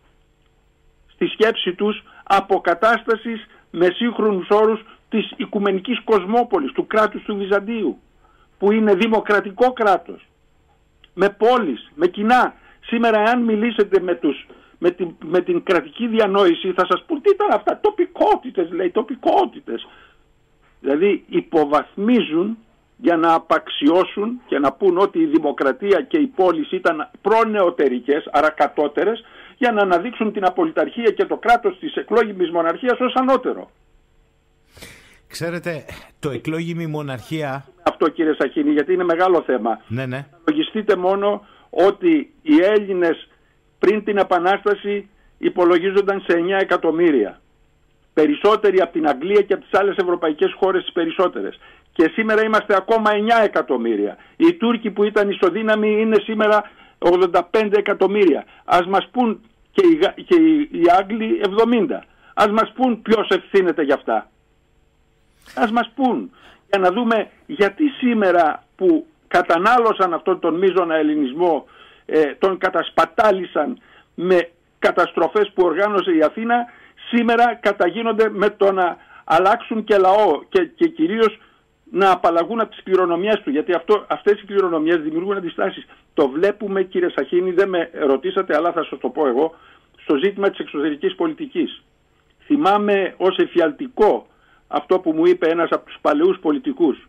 στη σκέψη τους αποκατάστασης με σύγχρονους όρους της οικουμενικής κοσμόπολης, του κράτους του Βυζαντίου, που είναι δημοκρατικό κράτος, με πόλεις, με κοινά. Σήμερα αν μιλήσετε με, τους, με, την, με την κρατική διανόηση θα σας πούν τι ήταν αυτά, τοπικότητες, λέει, τοπικότητες. Δηλαδή υποβαθμίζουν για να απαξιώσουν και να πούν ότι η δημοκρατία και οι πόλεις ήταν προνεωτερικές, άρα κατώτερες, για να αναδείξουν την απολυταρχία και το κράτος της εκλόγιμης μοναρχίας ως ανώτερο. Ξέρετε, το εκλόγιμη μοναρχία... Αυτό, κύριε Σαχίνη, γιατί είναι μεγάλο θέμα. Ναι, ναι. Λογιστείτε μόνο ότι οι Έλληνες πριν την Επανάσταση υπολογίζονταν σε εννιά εκατομμύρια. Περισσότεροι από την Αγγλία και από τις άλλες ευρωπαϊκές χώρες τις περισσότερες. Και σήμερα είμαστε ακόμα εννιά εκατομμύρια. Οι Τούρκοι που ήταν ισοδύναμοι είναι σήμερα ογδόντα πέντε εκατομμύρια. Ας μας πούν και οι, και οι Άγγλοι εβδομήντα. Ας μας πούν ποιος ευθύνεται γι' αυτά. Ας μας πούν, για να δούμε γιατί σήμερα που κατανάλωσαν αυτόν τον μείζωνα ελληνισμό, ε, τον κατασπατάλησαν με καταστροφές που οργάνωσε η Αθήνα, σήμερα καταγίνονται με το να αλλάξουν και λαό και, και κυρίως να απαλλαγούν από τις κληρονομιές του, γιατί αυτό, αυτές οι κληρονομιές δημιουργούν αντιστάσεις. Το βλέπουμε, κύριε Σαχίνη, δεν με ρωτήσατε, αλλά θα σας το πω εγώ, στο ζήτημα της εξωτερικής πολιτικής. Θυμάμαι ως εφιαλτικό αυτό που μου είπε ένας από τους παλαιούς πολιτικούς,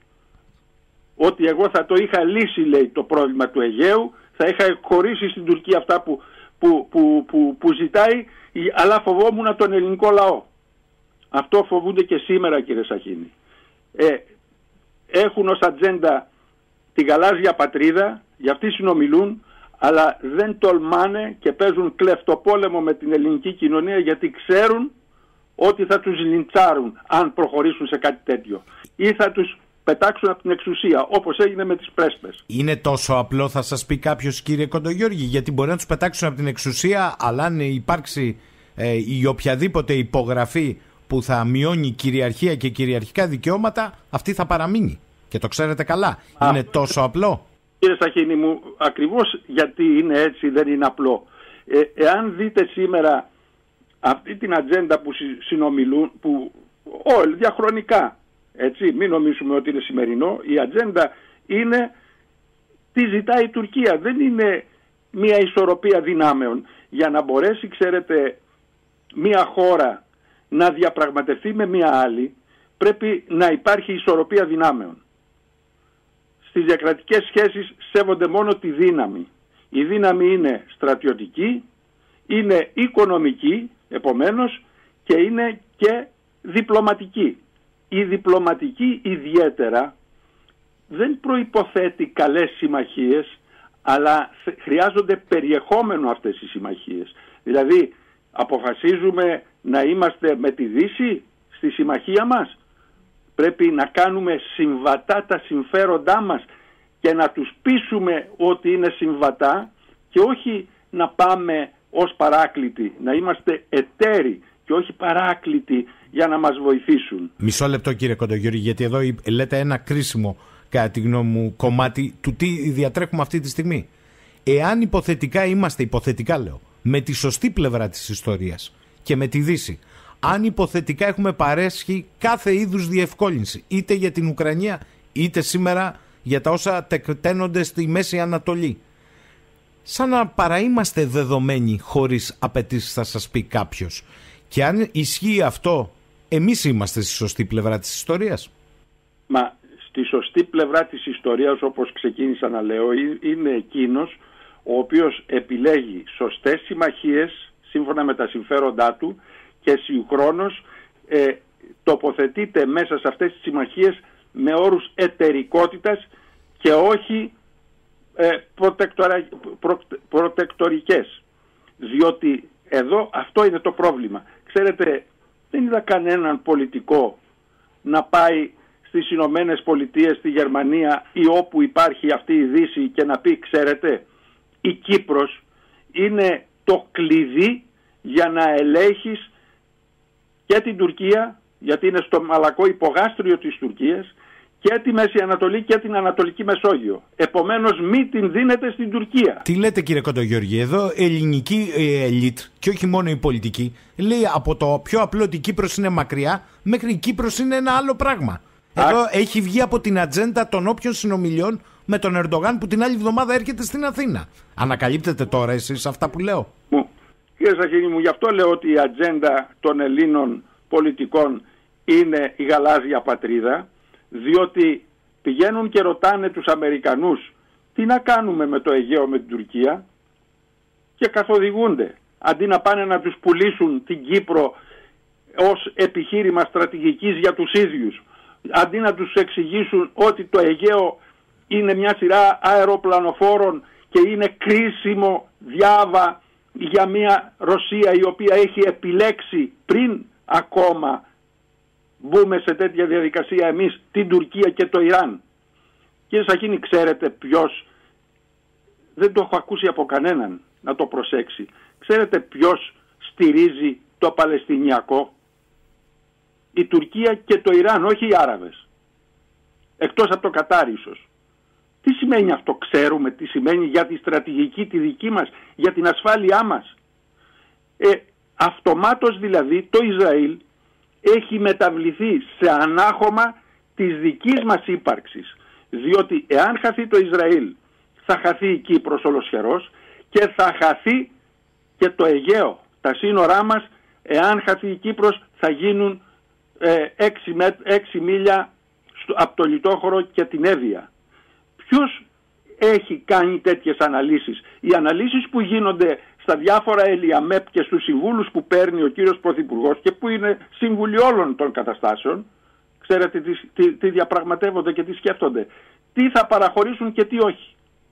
ότι εγώ θα το είχα λύσει, λέει, το πρόβλημα του Αιγαίου, θα είχα χωρίσει στην Τουρκία αυτά που, που, που, που, που ζητάει, αλλά φοβόμουν τον ελληνικό λαό. Αυτό φοβούνται και σήμερα, κύριε Σαχίνη. Ε, έχουν ως ατζέντα τη γαλάζια πατρίδα, για αυτοί συνομιλούν, αλλά δεν τολμάνε και παίζουν κλεφτοπόλεμο με την ελληνική κοινωνία, γιατί ξέρουν ότι θα τους λιντσάρουν αν προχωρήσουν σε κάτι τέτοιο, ή θα τους πετάξουν από την εξουσία, όπως έγινε με τις πρέσπες. Είναι τόσο απλό, θα σας πει κάποιος, κύριε Κοντογιώργη, γιατί μπορεί να τους πετάξουν από την εξουσία, αλλά αν υπάρξει ε, η οποιαδήποτε υπογραφή που θα μειώνει κυριαρχία και κυριαρχικά δικαιώματα, αυτή θα παραμείνει. Και το ξέρετε καλά. Α, είναι τόσο απλό. Κύριε Σαχίνη μου, ακριβώς γιατί είναι έτσι δεν είναι απλό. Ε, εάν δείτε σήμερα αυτή την ατζέντα που συνομιλούν, που όλοι διαχρονικά, έτσι, μην νομίζουμε ότι είναι σημερινό, η ατζέντα είναι τι ζητάει η Τουρκία. Δεν είναι μια ισορροπία δυνάμεων. Για να μπορέσει, ξέρετε, μια χώρα να διαπραγματευτεί με μια άλλη, πρέπει να υπάρχει ισορροπία δυνάμεων. Στις διακρατικές σχέσεις σέβονται μόνο τη δύναμη. Η δύναμη είναι στρατιωτική, είναι οικονομική, επομένως, και είναι και διπλωματική. Η διπλωματική ιδιαίτερα δεν προϋποθέτει καλές συμμαχίες, αλλά χρειάζονται περιεχόμενο αυτές οι συμμαχίες. Δηλαδή, αποφασίζουμε να είμαστε με τη Δύση στη συμμαχία μας. Πρέπει να κάνουμε συμβατά τα συμφέροντά μας και να τους πείσουμε ότι είναι συμβατά, και όχι να πάμε ως παράκλητοι, να είμαστε εταίροι και όχι παράκλητοι για να μας βοηθήσουν. Μισό λεπτό, κύριε Κοντογιώργη, γιατί εδώ λέτε ένα κρίσιμο, κατά τη γνώμη μου, κομμάτι του τι διατρέχουμε αυτή τη στιγμή. Εάν υποθετικά είμαστε, υποθετικά λέω, με τη σωστή πλευρά της ιστορίας και με τη Δύση, αν υποθετικά έχουμε παρέσχει κάθε είδους διευκόλυνση, είτε για την Ουκρανία, είτε σήμερα για τα όσα τεκταίνονται στη Μέση Ανατολή, σαν να παραείμαστε δεδομένοι χωρίς απαιτήσεις, θα σας πει κάποιος. Και αν ισχύει αυτό, εμείς είμαστε στη σωστή πλευρά της ιστορίας. Μα στη σωστή πλευρά της ιστορίας, όπως ξεκίνησα να λέω, είναι εκείνος ο οποίος επιλέγει σωστές συμμαχίες σύμφωνα με τα συμφέροντά του και συγχρόνως ε, τοποθετείται μέσα σε αυτές τις συμμαχίες με όρους εταιρικότητας και όχι ε, προτεκτορα, προ, προτεκτορικές. Διότι εδώ αυτό είναι το πρόβλημα. Ξέρετε, δεν είδα κανέναν πολιτικό να πάει στις Ηνωμένες Πολιτείες, στη Γερμανία ή όπου υπάρχει αυτή η Δύση και να πει, ξέρετε, η Κύπρος είναι το κλειδί για να ελέγχεις και την Τουρκία, γιατί είναι στο μαλακό υπογάστριο της Τουρκίας, και τη Μέση Ανατολή και την Ανατολική Μεσόγειο. Επομένως μη την δίνετε στην Τουρκία. Τι λέτε, κύριε Κοντογιώργη? Εδώ ελληνική ε, ελίτ, και όχι μόνο η πολιτική, λέει από το πιο απλό ότι η Κύπρος είναι μακριά μέχρι η Κύπρος είναι ένα άλλο πράγμα. Εδώ Α... έχει βγει από την ατζέντα των όποιων συνομιλιών με τον Ερντογάν που την άλλη εβδομάδα έρχεται στην Αθήνα. Ανακαλύπτετε τώρα εσείς αυτά που λέω? Μου. Κύριε Σαχίνη μου, γι' αυτό λέω ότι η ατζέντα των Ελλήνων πολιτικών είναι η γαλάζια πατρίδα, διότι πηγαίνουν και ρωτάνε τους Αμερικανούς τι να κάνουμε με το Αιγαίο, με την Τουρκία, και καθοδηγούνται. Αντί να πάνε να τους πουλήσουν την Κύπρο ως επιχείρημα στρατηγικής για τους ίδιους, αντί να τους εξηγήσουν ότι το Αιγαίο είναι μια σειρά αεροπλανοφόρων και είναι κρίσιμο διάβα για μια Ρωσία η οποία έχει επιλέξει πριν ακόμα μπούμε σε τέτοια διαδικασία εμείς την Τουρκία και το Ιράν. Κύριε Σαχίνη, ξέρετε ποιος, δεν το έχω ακούσει από κανέναν να το προσέξει, ξέρετε ποιος στηρίζει το Παλαιστινιακό? Η Τουρκία και το Ιράν, όχι οι Άραβες. Εκτός από το Κατάρ ίσως. Τι σημαίνει αυτό? Ξέρουμε τι σημαίνει για τη στρατηγική τη δική μας, για την ασφάλειά μας? Ε, αυτομάτως δηλαδή το Ισραήλ έχει μεταβληθεί σε ανάχωμα της δικής μας ύπαρξης. Διότι εάν χαθεί το Ισραήλ, θα χαθεί η Κύπρος ολοσχερός και θα χαθεί και το Αιγαίο. Τα σύνορά μας, εάν χαθεί η Κύπρος, θα γίνουν ε, έξι, με, έξι μίλια στο, από το Λιτόχωρο και την Εύβοια. Ποιος έχει κάνει τέτοιες αναλύσεις? Οι αναλύσεις που γίνονται στα διάφορα ΕΛΙΑΜΕΠ και στους συμβούλους που παίρνει ο κύριος Πρωθυπουργός και που είναι σύμβουλοι όλων των καταστάσεων, ξέρετε τι, τι, τι διαπραγματεύονται και τι σκέφτονται, τι θα παραχωρήσουν και τι όχι.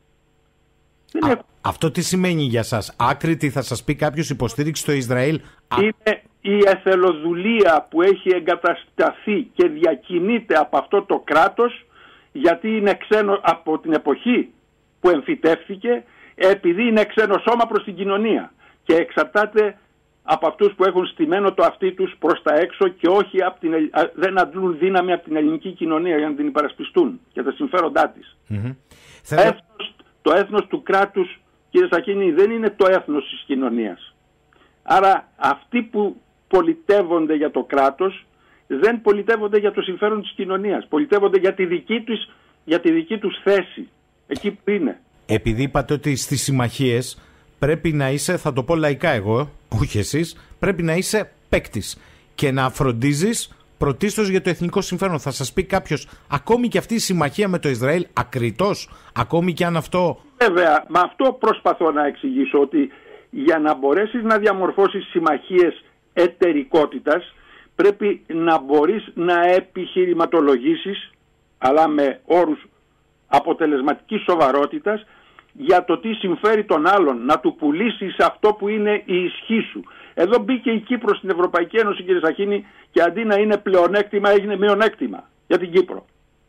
Α, είναι... Αυτό τι σημαίνει για σας? Άκρητη, θα σας πει κάποιος, υποστήριξη στο Ισραήλ? Είναι η εθελοδουλεία που έχει εγκατασταθεί και διακινείται από αυτό το κράτος, γιατί είναι ξένο από την εποχή που εμφυτεύθηκε, επειδή είναι ξένο σώμα προς την κοινωνία και εξαρτάται από αυτούς που έχουν στημένο το αυτί τους προς τα έξω και όχι από την, δεν αντλούν δύναμη από την ελληνική κοινωνία για να την υπερασπιστούν και τα συμφέροντά της. Mm-hmm. Το, έθνος, το έθνος του κράτους, κύριε Σαχίνη, δεν είναι το έθνος της κοινωνίας. Άρα αυτοί που πολιτεύονται για το κράτος δεν πολιτεύονται για το συμφέρον της κοινωνίας. Πολιτεύονται για τη δική τους, για τη δική τους θέση, εκεί που είναι. Επειδή είπατε ότι στις συμμαχίες πρέπει να είσαι, θα το πω λαϊκά εγώ, όχι εσείς, πρέπει να είσαι παίκτης και να φροντίζεις πρωτίστως για το εθνικό συμφέρον. Θα σας πει κάποιος, ακόμη και αυτή η συμμαχία με το Ισραήλ ακριτός, ακόμη και αν αυτό... Βέβαια, με αυτό προσπαθώ να εξηγήσω, ότι για να μπορέσεις να διαμορφώσεις συμμαχίες εταιρικότητας πρέπει να μπορείς να επιχειρηματολογήσεις, αλλά με όρους αποτελεσματικής σοβαρότητας, για το τι συμφέρει τον άλλον, να του πουλήσεις αυτό που είναι η ισχύ σου. Εδώ μπήκε η Κύπρος στην Ευρωπαϊκή Ένωση, κύριε Σαχίνη, και αντί να είναι πλεονέκτημα έγινε μειονέκτημα για την Κύπρο.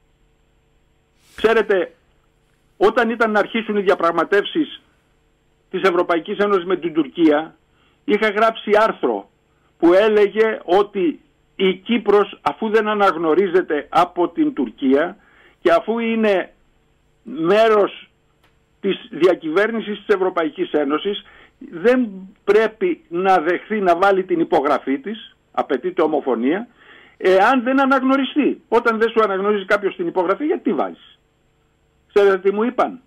Ξέρετε, όταν ήταν να αρχίσουν οι διαπραγματεύσεις της Ευρωπαϊκής Ένωσης με την Τουρκία, είχα γράψει άρθρο που έλεγε ότι η Κύπρος, αφού δεν αναγνωρίζεται από την Τουρκία και αφού είναι μέρος της διακυβέρνησης της Ευρωπαϊκής Ένωσης, δεν πρέπει να δεχθεί να βάλει την υπογραφή της, απαιτείται ομοφωνία, εάν δεν αναγνωριστεί. Όταν δεν σου αναγνωρίζει κάποιος την υπογραφή, γιατί τη βάζεις? Ξέρετε τι μου είπαν?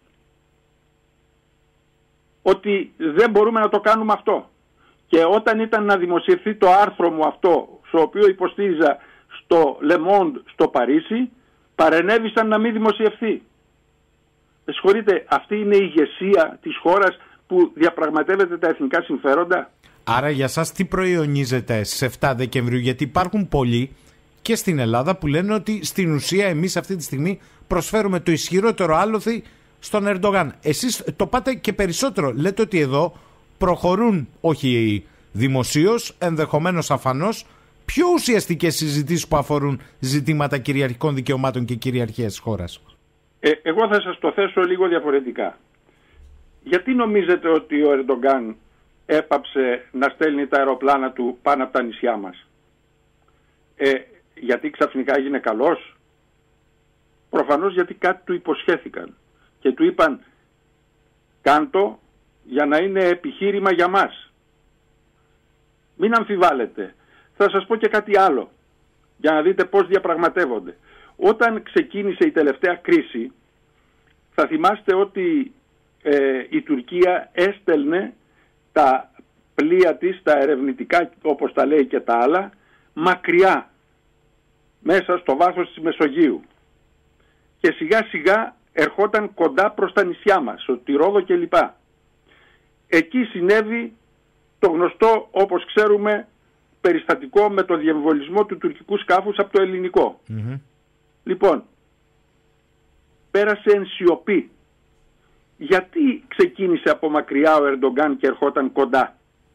Ότι δεν μπορούμε να το κάνουμε αυτό. Και όταν ήταν να δημοσιευθεί το άρθρο μου αυτό, στο οποίο υποστήριζα στο Le Monde στο Παρίσι, παρενέβησαν να μην δημοσιευθεί. Με συγχωρείτε, αυτή είναι η ηγεσία της χώρας που διαπραγματεύεται τα εθνικά συμφέροντα? Άρα για σας τι προϊονίζεται στις επτά Δεκεμβρίου? Γιατί υπάρχουν πολλοί και στην Ελλάδα που λένε ότι στην ουσία εμείς αυτή τη στιγμή προσφέρουμε το ισχυρότερο άλοθη στον Ερντογάν. Εσείς το πάτε και περισσότερο. Λέτε ότι εδώ προχωρούν, όχι δημοσίως, ενδεχομένως αφανώς, πιο ουσιαστικές συζητήσεις που αφορούν ζητήματα κυριαρχικών δικαιωμάτων και κυριαρχίας της χώρας. Ε, εγώ θα σας το θέσω λίγο διαφορετικά. Γιατί νομίζετε ότι ο Ερντογκάν έπαψε να στέλνει τα αεροπλάνα του πάνω από τα νησιά μας? Ε, γιατί ξαφνικά έγινε καλός? Προφανώς γιατί κάτι του υποσχέθηκαν και του είπαν κάντο για να είναι επιχείρημα για μας. Μην αμφιβάλλετε. Θα σας πω και κάτι άλλο για να δείτε πώς διαπραγματεύονται. Όταν ξεκίνησε η τελευταία κρίση, θα θυμάστε ότι ε, η Τουρκία έστελνε τα πλοία της, τα ερευνητικά όπως τα λέει και τα άλλα, μακριά, μέσα στο βάθος της Μεσογείου. Και σιγά σιγά ερχόταν κοντά προς τα νησιά μας, τη Ρόδο κλπ. Εκεί συνέβη το γνωστό, όπως ξέρουμε, περιστατικό με το διεμβολισμό του τουρκικού σκάφους από το ελληνικό. Mm-hmm. Λοιπόν, πέρασε εν σιωπή. Γιατί ξεκίνησε από μακριά ο Ερντογκάν και ερχόταν κοντά?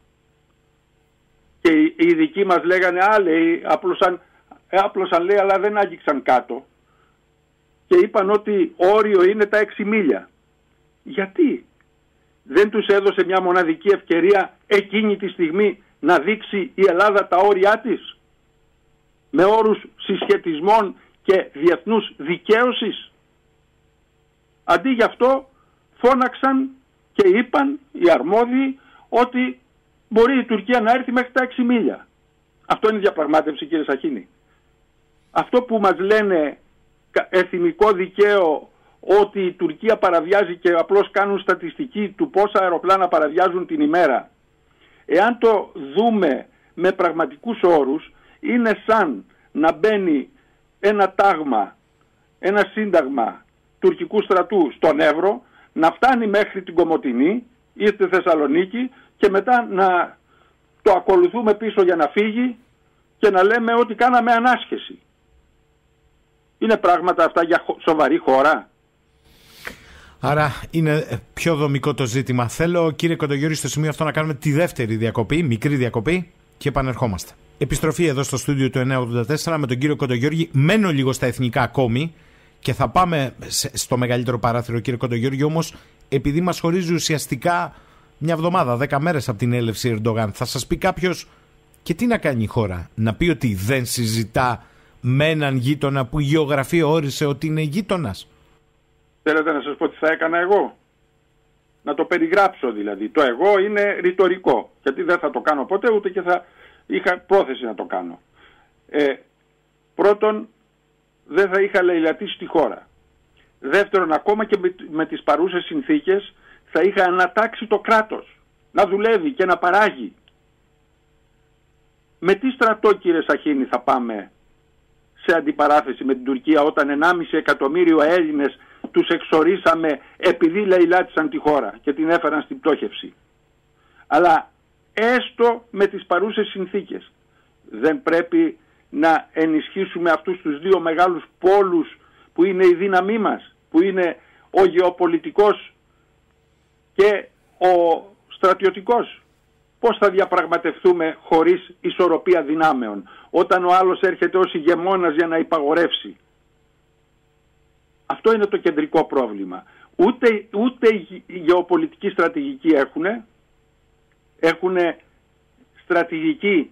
Και οι ειδικοί μας λέγανε, α, λέει, άπλωσαν, άπλωσαν λέει, αλλά δεν άγγιξαν κάτω. Και είπαν ότι όριο είναι τα έξι μίλια. Γιατί δεν τους έδωσε μια μοναδική ευκαιρία εκείνη τη στιγμή να δείξει η Ελλάδα τα όρια της, με όρους συσχετισμών και διεθνούς δικαίωσης? Αντί γι' αυτό φώναξαν και είπαν οι αρμόδιοι ότι μπορεί η Τουρκία να έρθει μέχρι τα έξι μίλια. Αυτό είναι διαπραγμάτευση, κύριε Σαχίνη? Αυτό που μας λένε εθνικό δικαίο ότι η Τουρκία παραβιάζει και απλώς κάνουν στατιστική του πόσα αεροπλάνα παραβιάζουν την ημέρα. Εάν το δούμε με πραγματικούς όρους, είναι σαν να μπαίνει ένα τάγμα, ένα σύνταγμα τουρκικού στρατού στον Εύρο, να φτάνει μέχρι την Κομοτηνή ή στη Θεσσαλονίκη και μετά να το ακολουθούμε πίσω για να φύγει και να λέμε ότι κάναμε ανάσχεση. Είναι πράγματα αυτά για σοβαρή χώρα? Άρα είναι πιο δομικό το ζήτημα. Θέλω, κύριε Κοντογιώργη, στο σημείο αυτό να κάνουμε τη δεύτερη διακοπή, μικρή διακοπή, και επανερχόμαστε. Επιστροφή εδώ στο στούντιο του εννιακόσια ογδόντα τέσσερα με τον κύριο Κοντογιώργη. Μένω λίγο στα εθνικά ακόμη και θα πάμε στο μεγαλύτερο παράθυρο, κύριε Κοντογιώργη, όμως επειδή μας χωρίζει ουσιαστικά μια εβδομάδα, δέκα μέρες από την έλευση Ερντογάν, θα σας πει κάποιος, και τι να κάνει η χώρα? Να πει ότι δεν συζητά με έναν γείτονα που η γεωγραφία όρισε ότι είναι γείτονας? Θέλετε να σας πω τι θα έκανα εγώ? Να το περιγράψω δηλαδή. Το εγώ είναι ρητορικό, γιατί δεν θα το κάνω ποτέ, ούτε και θα είχα πρόθεση να το κάνω. Ε, πρώτον, δεν θα είχα λαιλατήσει τη χώρα. Δεύτερον, ακόμα και με, με τις παρούσες συνθήκες θα είχα ανατάξει το κράτος να δουλεύει και να παράγει. Με τι στρατό, κύριε Σαχίνη, θα πάμε σε αντιπαράθεση με την Τουρκία όταν ενάμιση εκατομμύριο Έλληνες τους εξορίσαμε επειδή λαιλάτισαν τη χώρα και την έφεραν στην πτώχευση? Αλλά έστω με τις παρούσες συνθήκες δεν πρέπει να ενισχύσουμε αυτούς τους δύο μεγάλους πόλους που είναι η δύναμή μας, που είναι ο γεωπολιτικός και ο στρατιωτικός? Πώς θα διαπραγματευτούμε χωρίς ισορροπία δυνάμεων όταν ο άλλος έρχεται ως ηγεμόνας για να υπαγορεύσει? Αυτό είναι το κεντρικό πρόβλημα. Ούτε, ούτε η γεωπολιτική στρατηγική έχουνε, έχουνε στρατηγική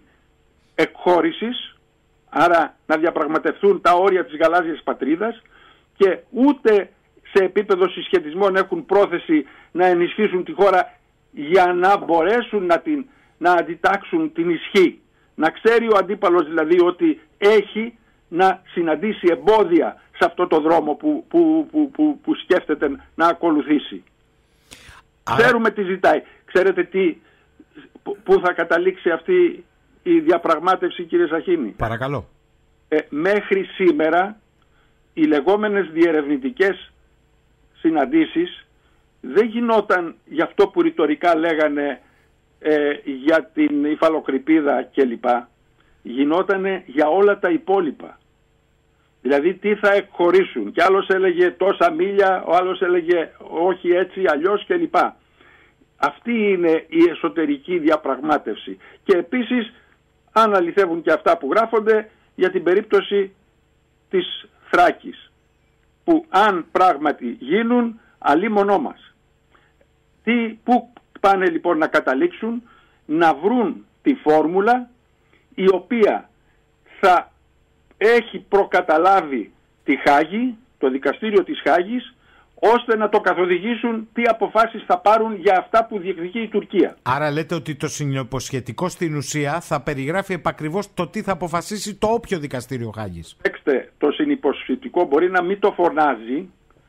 εκχώρησης, άρα να διαπραγματευτούν τα όρια της γαλάζιας πατρίδας, και ούτε σε επίπεδο συσχετισμών έχουν πρόθεση να ενισχύσουν τη χώρα για να μπορέσουν να, την, να αντιτάξουν την ισχύ. Να ξέρει ο αντίπαλος δηλαδή ότι έχει να συναντήσει εμπόδια σε αυτό το δρόμο που, που, που, που, που σκέφτεται να ακολουθήσει. Άρα... Ξέρουμε τι ζητάει. Ξέρετε τι, που θα καταλήξει αυτή η διαπραγμάτευση, κύριε Σαχίνη? Παρακαλώ. Ε, μέχρι σήμερα οι λεγόμενες διερευνητικές συναντήσεις δεν γινόταν για αυτό που ρητορικά λέγανε ε, για την υφαλοκρηπίδα κλπ. Γινότανε για όλα τα υπόλοιπα. Δηλαδή τι θα εκχωρήσουν, και άλλος έλεγε τόσα μίλια, ο άλλος έλεγε όχι έτσι αλλιώς κλπ. Αυτή είναι η εσωτερική διαπραγμάτευση. Και επίσης αν αληθεύουν και αυτά που γράφονται για την περίπτωση της Θράκης, που αν πράγματι γίνουν, αλίμονό μας. Τι, πού πάνε λοιπόν να καταλήξουν? Να βρουν τη φόρμουλα η οποία θα έχει προκαταλάβει τη Χάγη, το δικαστήριο της Χάγης, ώστε να το καθοδηγήσουν τι αποφάσεις θα πάρουν για αυτά που διεκδικεί η Τουρκία. Άρα λέτε ότι το συνυποσχετικό στην ουσία θα περιγράφει επακριβώς το τι θα αποφασίσει το όποιο δικαστήριο Χάγης. Έξτε, το συνυποσχετικό μπορεί να μην το φωνάζει,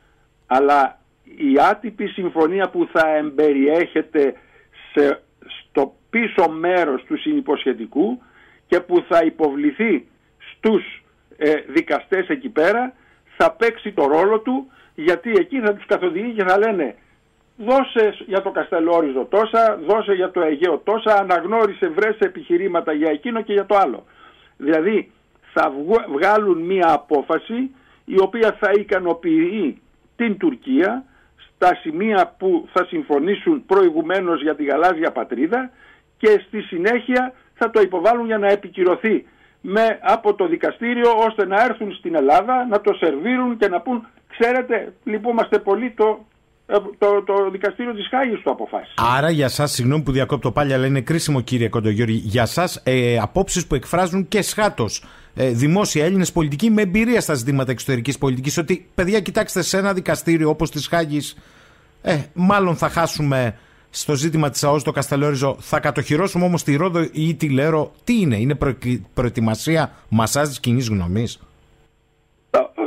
αλλά η άτυπη συμφωνία που θα εμπεριέχεται σε, στο πίσω μέρος του συνυποσχετικού και που θα υποβληθεί στους ε, δικαστές εκεί πέρα, θα παίξει το ρόλο του, γιατί εκεί θα τους καθοδηγεί και θα λένε δώσε για το Καστελόριζο τόσα, δώσε για το Αιγαίο τόσα, αναγνώρισε, βρέσε επιχειρήματα για εκείνο και για το άλλο. Δηλαδή θα βγάλουν μία απόφαση η οποία θα ικανοποιεί την Τουρκία στα σημεία που θα συμφωνήσουν προηγουμένως για τη γαλάζια πατρίδα, και στη συνέχεια θα το υποβάλουν για να επικυρωθεί με, από το δικαστήριο, ώστε να έρθουν στην Ελλάδα, να το σερβίρουν και να πούν ξέρετε, λυπούμαστε πολύ, το, το, το δικαστήριο της Χάγης το αποφάσισε. Άρα για σας, συγγνώμη που διακόπτω πάλι, αλλά είναι κρίσιμο κύριε Κοντογιώργη, για σας ε, απόψεις που εκφράζουν και σχάτως ε, δημόσια Έλληνες πολιτικοί με εμπειρία στα ζητήματα εξωτερικής πολιτικής, ότι παιδιά κοιτάξτε, σε ένα δικαστήριο όπως της Χάγης ε, μάλλον θα χάσουμε στο ζήτημα της ΑΟΣ το Καστελόριζο, θα κατοχυρώσουμε όμως τη Ρόδο ή τη Λέρο. Τι είναι, είναι προ, προετοιμασία μασάζ της κοινής γνωμής?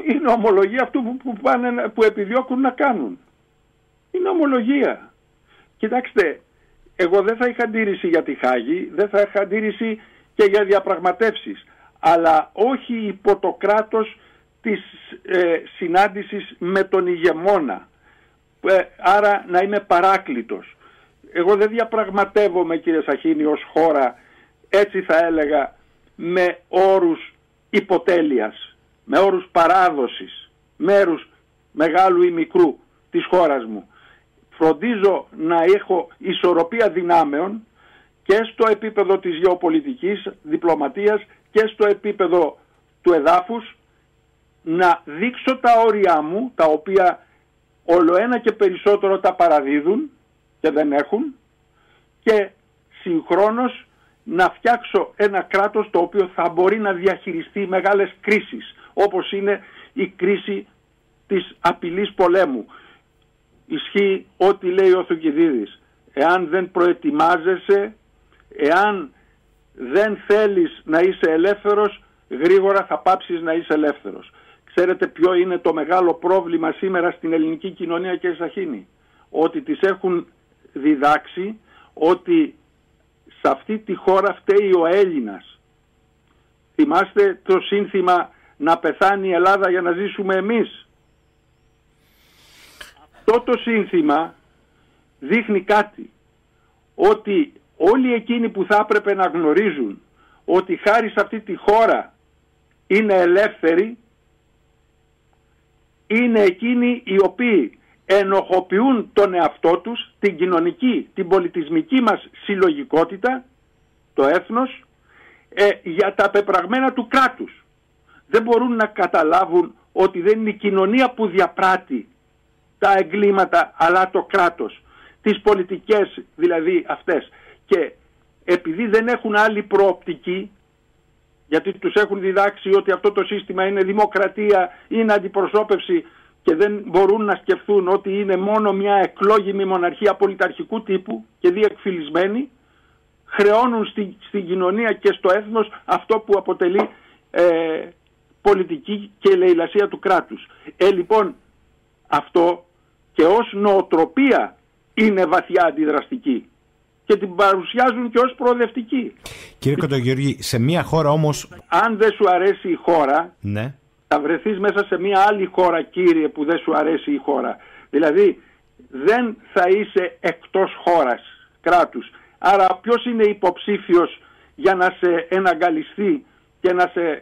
είναι ομολογία αυτού που, που, πάνε, που επιδιώκουν να κάνουν. Είναι ομολογία. Κοιτάξτε, εγώ δεν θα είχα αντίρρηση για τη Χάγη, δεν θα είχα αντίρρηση και για διαπραγματεύσεις, αλλά όχι υπό το κράτος της ε, συνάντησης με τον ηγεμόνα. Ε, άρα να είμαι παράκλητος. Εγώ δεν διαπραγματεύομαι, κύριε Σαχίνη, ως χώρα, έτσι θα έλεγα, με όρους υποτέλειας, με όρους παράδοσης, με όρους μεγάλου ή μικρού της χώρας μου. Φροντίζω να έχω ισορροπία δυνάμεων και στο επίπεδο της γεωπολιτικής, διπλωματίας και στο επίπεδο του εδάφους, να δείξω τα όρια μου, τα οποία ολοένα και περισσότερο τα παραδίδουν και δεν έχουν, και συγχρόνως να φτιάξω ένα κράτος το οποίο θα μπορεί να διαχειριστεί μεγάλες κρίσεις, όπως είναι η κρίση της απειλής πολέμου. Ισχύει ό,τι λέει ο Θουκυδίδης. Εάν δεν προετοιμάζεσαι, εάν δεν θέλεις να είσαι ελεύθερος, γρήγορα θα πάψεις να είσαι ελεύθερος. Ξέρετε ποιο είναι το μεγάλο πρόβλημα σήμερα στην ελληνική κοινωνία, κύριε Σαχίνη? Ότι τις έχουν διδάξει ότι σε αυτή τη χώρα φταίει ο Έλληνας. Θυμάστε το σύνθημα «Να πεθάνει η Ελλάδα για να ζήσουμε εμείς»? Αυτό το σύνθημα δείχνει κάτι, ότι όλοι εκείνοι που θα έπρεπε να γνωρίζουν ότι χάρη σε αυτή τη χώρα είναι ελεύθεροι, είναι εκείνοι οι οποίοι ενοχοποιούν τον εαυτό τους, την κοινωνική, την πολιτισμική μας συλλογικότητα, το έθνος, ε, για τα πεπραγμένα του κράτους. Δεν μπορούν να καταλάβουν ότι δεν είναι η κοινωνία που διαπράττει τα εγκλήματα, αλλά το κράτος, τις πολιτικές δηλαδή αυτές. Και επειδή δεν έχουν άλλη προοπτική, γιατί τους έχουν διδάξει ότι αυτό το σύστημα είναι δημοκρατία, είναι αντιπροσώπευση, και δεν μπορούν να σκεφτούν ότι είναι μόνο μια εκλόγιμη μοναρχία πολιταρχικού τύπου και διεκφυλισμένη, χρεώνουν στην, στην κοινωνία και στο έθνος αυτό που αποτελεί ε, πολιτική και λαιλασία του κράτους. Ε, λοιπόν, αυτό και ως νοοτροπία είναι βαθιά αντιδραστική και την παρουσιάζουν και ως προοδευτική. Κύριε Κοντογιώργη, σε μια χώρα όμως... Αν δεν σου αρέσει η χώρα, ναι, θα βρεθείς μέσα σε μια άλλη χώρα, κύριε, που δεν σου αρέσει η χώρα. Δηλαδή δεν θα είσαι εκτός χώρας, κράτους. Άρα ποιος είναι υποψήφιος για να σε εναγκαλιστεί και να σε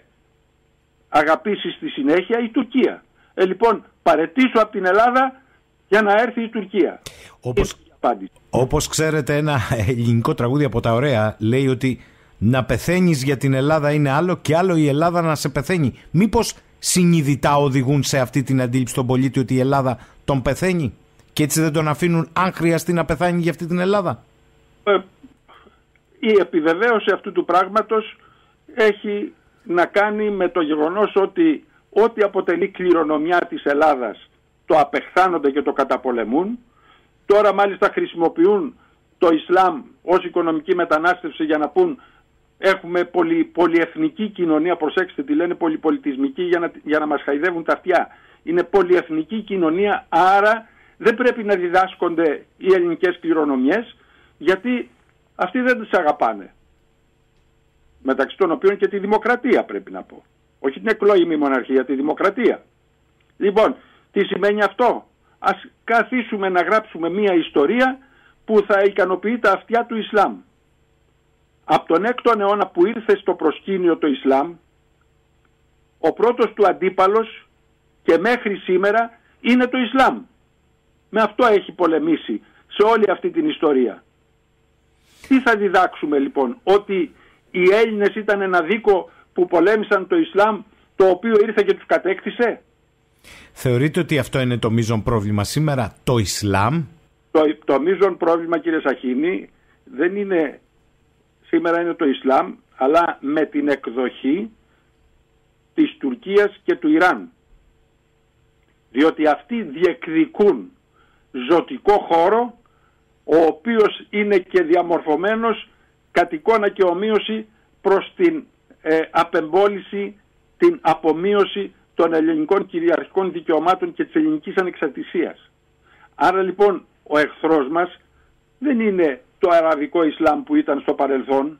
αγαπήσει στη συνέχεια? Η Τουρκία. Ε, λοιπόν, παραιτήσου από την Ελλάδα για να έρθει η Τουρκία. Όπως, όπως ξέρετε, ένα ελληνικό τραγούδι από τα ωραία λέει ότι να πεθαίνεις για την Ελλάδα είναι άλλο και άλλο η Ελλάδα να σε πεθαίνει. Μήπως συνειδητά οδηγούν σε αυτή την αντίληψη τον πολίτη ότι η Ελλάδα τον πεθαίνει και έτσι δεν τον αφήνουν αν χρειαστεί να πεθάνει για αυτή την Ελλάδα? Ε, η επιβεβαίωση αυτού του πράγματος έχει να κάνει με το γεγονός ότι ό,τι αποτελεί κληρονομιά της Ελλάδας το απεχθάνονται και το καταπολεμούν. Τώρα μάλιστα χρησιμοποιούν το Ισλάμ ως οικονομική μετανάστευση για να πούν έχουμε πολυ, πολυεθνική κοινωνία, προσέξτε τι λένε, πολυπολιτισμική, για να, για να μας χαϊδεύουν τα αυτιά. Είναι πολυεθνική κοινωνία, άρα δεν πρέπει να διδάσκονται οι ελληνικές κληρονομιές, γιατί αυτοί δεν τις αγαπάνε. Μεταξύ των οποίων και τη δημοκρατία, πρέπει να πω. Όχι την εκλόγιμη μοναρχία, τη δημοκρατία. Λοιπόν, τι σημαίνει αυτό? Ας καθίσουμε να γράψουμε μία ιστορία που θα ικανοποιεί τα αυτιά του Ισλάμ. Από τον έκτο αιώνα που ήρθε στο προσκήνιο το Ισλάμ, ο πρώτος του αντίπαλος και μέχρι σήμερα είναι το Ισλάμ. Με αυτό έχει πολεμήσει σε όλη αυτή την ιστορία. Τι θα διδάξουμε λοιπόν? Ότι οι Έλληνες ήταν ένα δίκο που πολέμησαν το Ισλάμ, το οποίο ήρθε και τους κατέκτησε? Θεωρείτε ότι αυτό είναι το μείζον πρόβλημα σήμερα, το Ισλάμ? Το, το μείζον πρόβλημα, κύριε Σαχίνη, δεν είναι σήμερα, είναι το Ισλάμ, αλλά με την εκδοχή της Τουρκίας και του Ιράν. Διότι αυτοί διεκδικούν ζωτικό χώρο, ο οποίος είναι και διαμορφωμένος κατ' εικόνα και ομοίωση προς την ε, απεμπόληση, την απομείωση των ελληνικών κυριαρχικών δικαιωμάτων και της ελληνικής ανεξαρτησίας. Άρα λοιπόν ο εχθρός μας δεν είναι το αραβικό Ισλάμ που ήταν στο παρελθόν,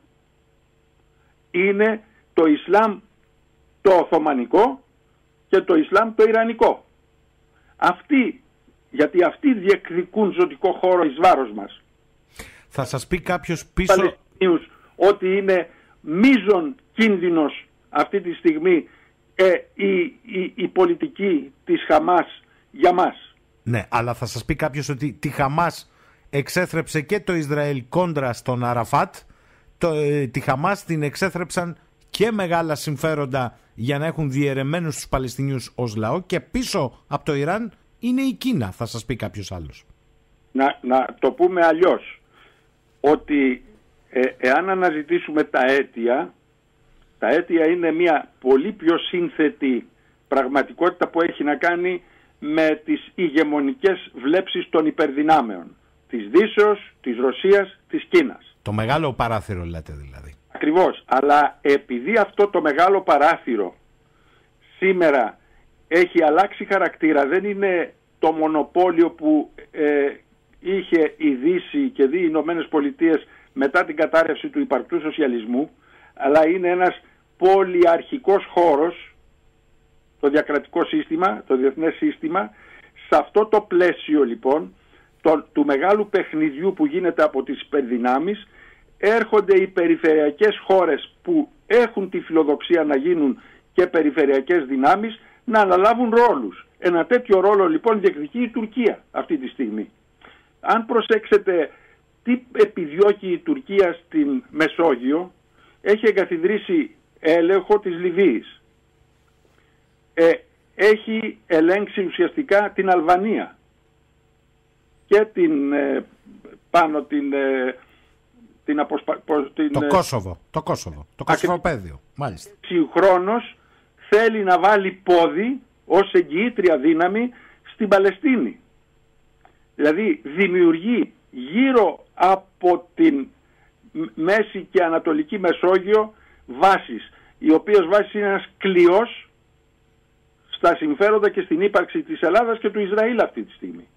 είναι το Ισλάμ το Οθωμανικό και το Ισλάμ το Ιρανικό. Αυτοί, γιατί αυτοί διεκδικούν ζωτικό χώρο εις βάρος μας. Θα σας πει κάποιος πίσω... Παλαιστινίους, ότι είναι μείζον κίνδυνος αυτή τη στιγμή ε, η, η, η πολιτική της Χαμάς για μας. Ναι, αλλά θα σας πει κάποιος ότι τη Χαμάς εξέθρεψε και το Ισραήλ κόντρα στον Αραφάτ, το, ε, τη Χαμάς την εξέθρεψαν και μεγάλα συμφέροντα για να έχουν διαιρεμένους τους Παλαιστινίους ως λαό, και πίσω από το Ιράν είναι η Κίνα, θα σας πει κάποιος άλλος. Να, να το πούμε αλλιώς, ότι ε, εάν αναζητήσουμε τα αίτια, τα αίτια είναι μια πολύ πιο σύνθετη πραγματικότητα που έχει να κάνει με τις ηγεμονικές βλέψεις των υπερδυνάμεων, της Δύσεως, της Ρωσίας, της Κίνας. Το μεγάλο παράθυρο λέτε δηλαδή. Ακριβώς, αλλά επειδή αυτό το μεγάλο παράθυρο σήμερα έχει αλλάξει χαρακτήρα, δεν είναι το μονοπόλιο που ε, είχε η Δύση και δει οι Ηνωμένες Πολιτείες μετά την κατάρρευση του υπαρκτού σοσιαλισμού, αλλά είναι ένας πολυαρχικός χώρος, το διακρατικό σύστημα, το διεθνές σύστημα. Σε αυτό το πλαίσιο λοιπόν το, του μεγάλου παιχνιδιού που γίνεται από τις υπερδυνάμεις, έρχονται οι περιφερειακές χώρες που έχουν τη φιλοδοξία να γίνουν και περιφερειακές δυνάμεις να αναλάβουν ρόλους. Ένα τέτοιο ρόλο λοιπόν διεκδικεί η Τουρκία αυτή τη στιγμή. Αν προσέξετε τι επιδιώκει η Τουρκία στην Μεσόγειο, έχει εγκαθιδρύσει έλεγχο της Λιβύης. Ε, έχει ελέγξει ουσιαστικά την Αλβανία και την ε, πάνω την... Ε, την αποσπα... την... Το Κόσοβο, το Κόσοβο, το Κωσυφοπαίδιο, μάλιστα. Συγχρόνως θέλει να βάλει πόδι ως εγγυήτρια δύναμη στην Παλαιστίνη. Δηλαδή δημιουργεί γύρω από την Μέση και Ανατολική Μεσόγειο βάσεις, οι οποίες βάσεις είναι ένας κλειός στα συμφέροντα και στην ύπαρξη της Ελλάδας και του Ισραήλ αυτή τη στιγμή.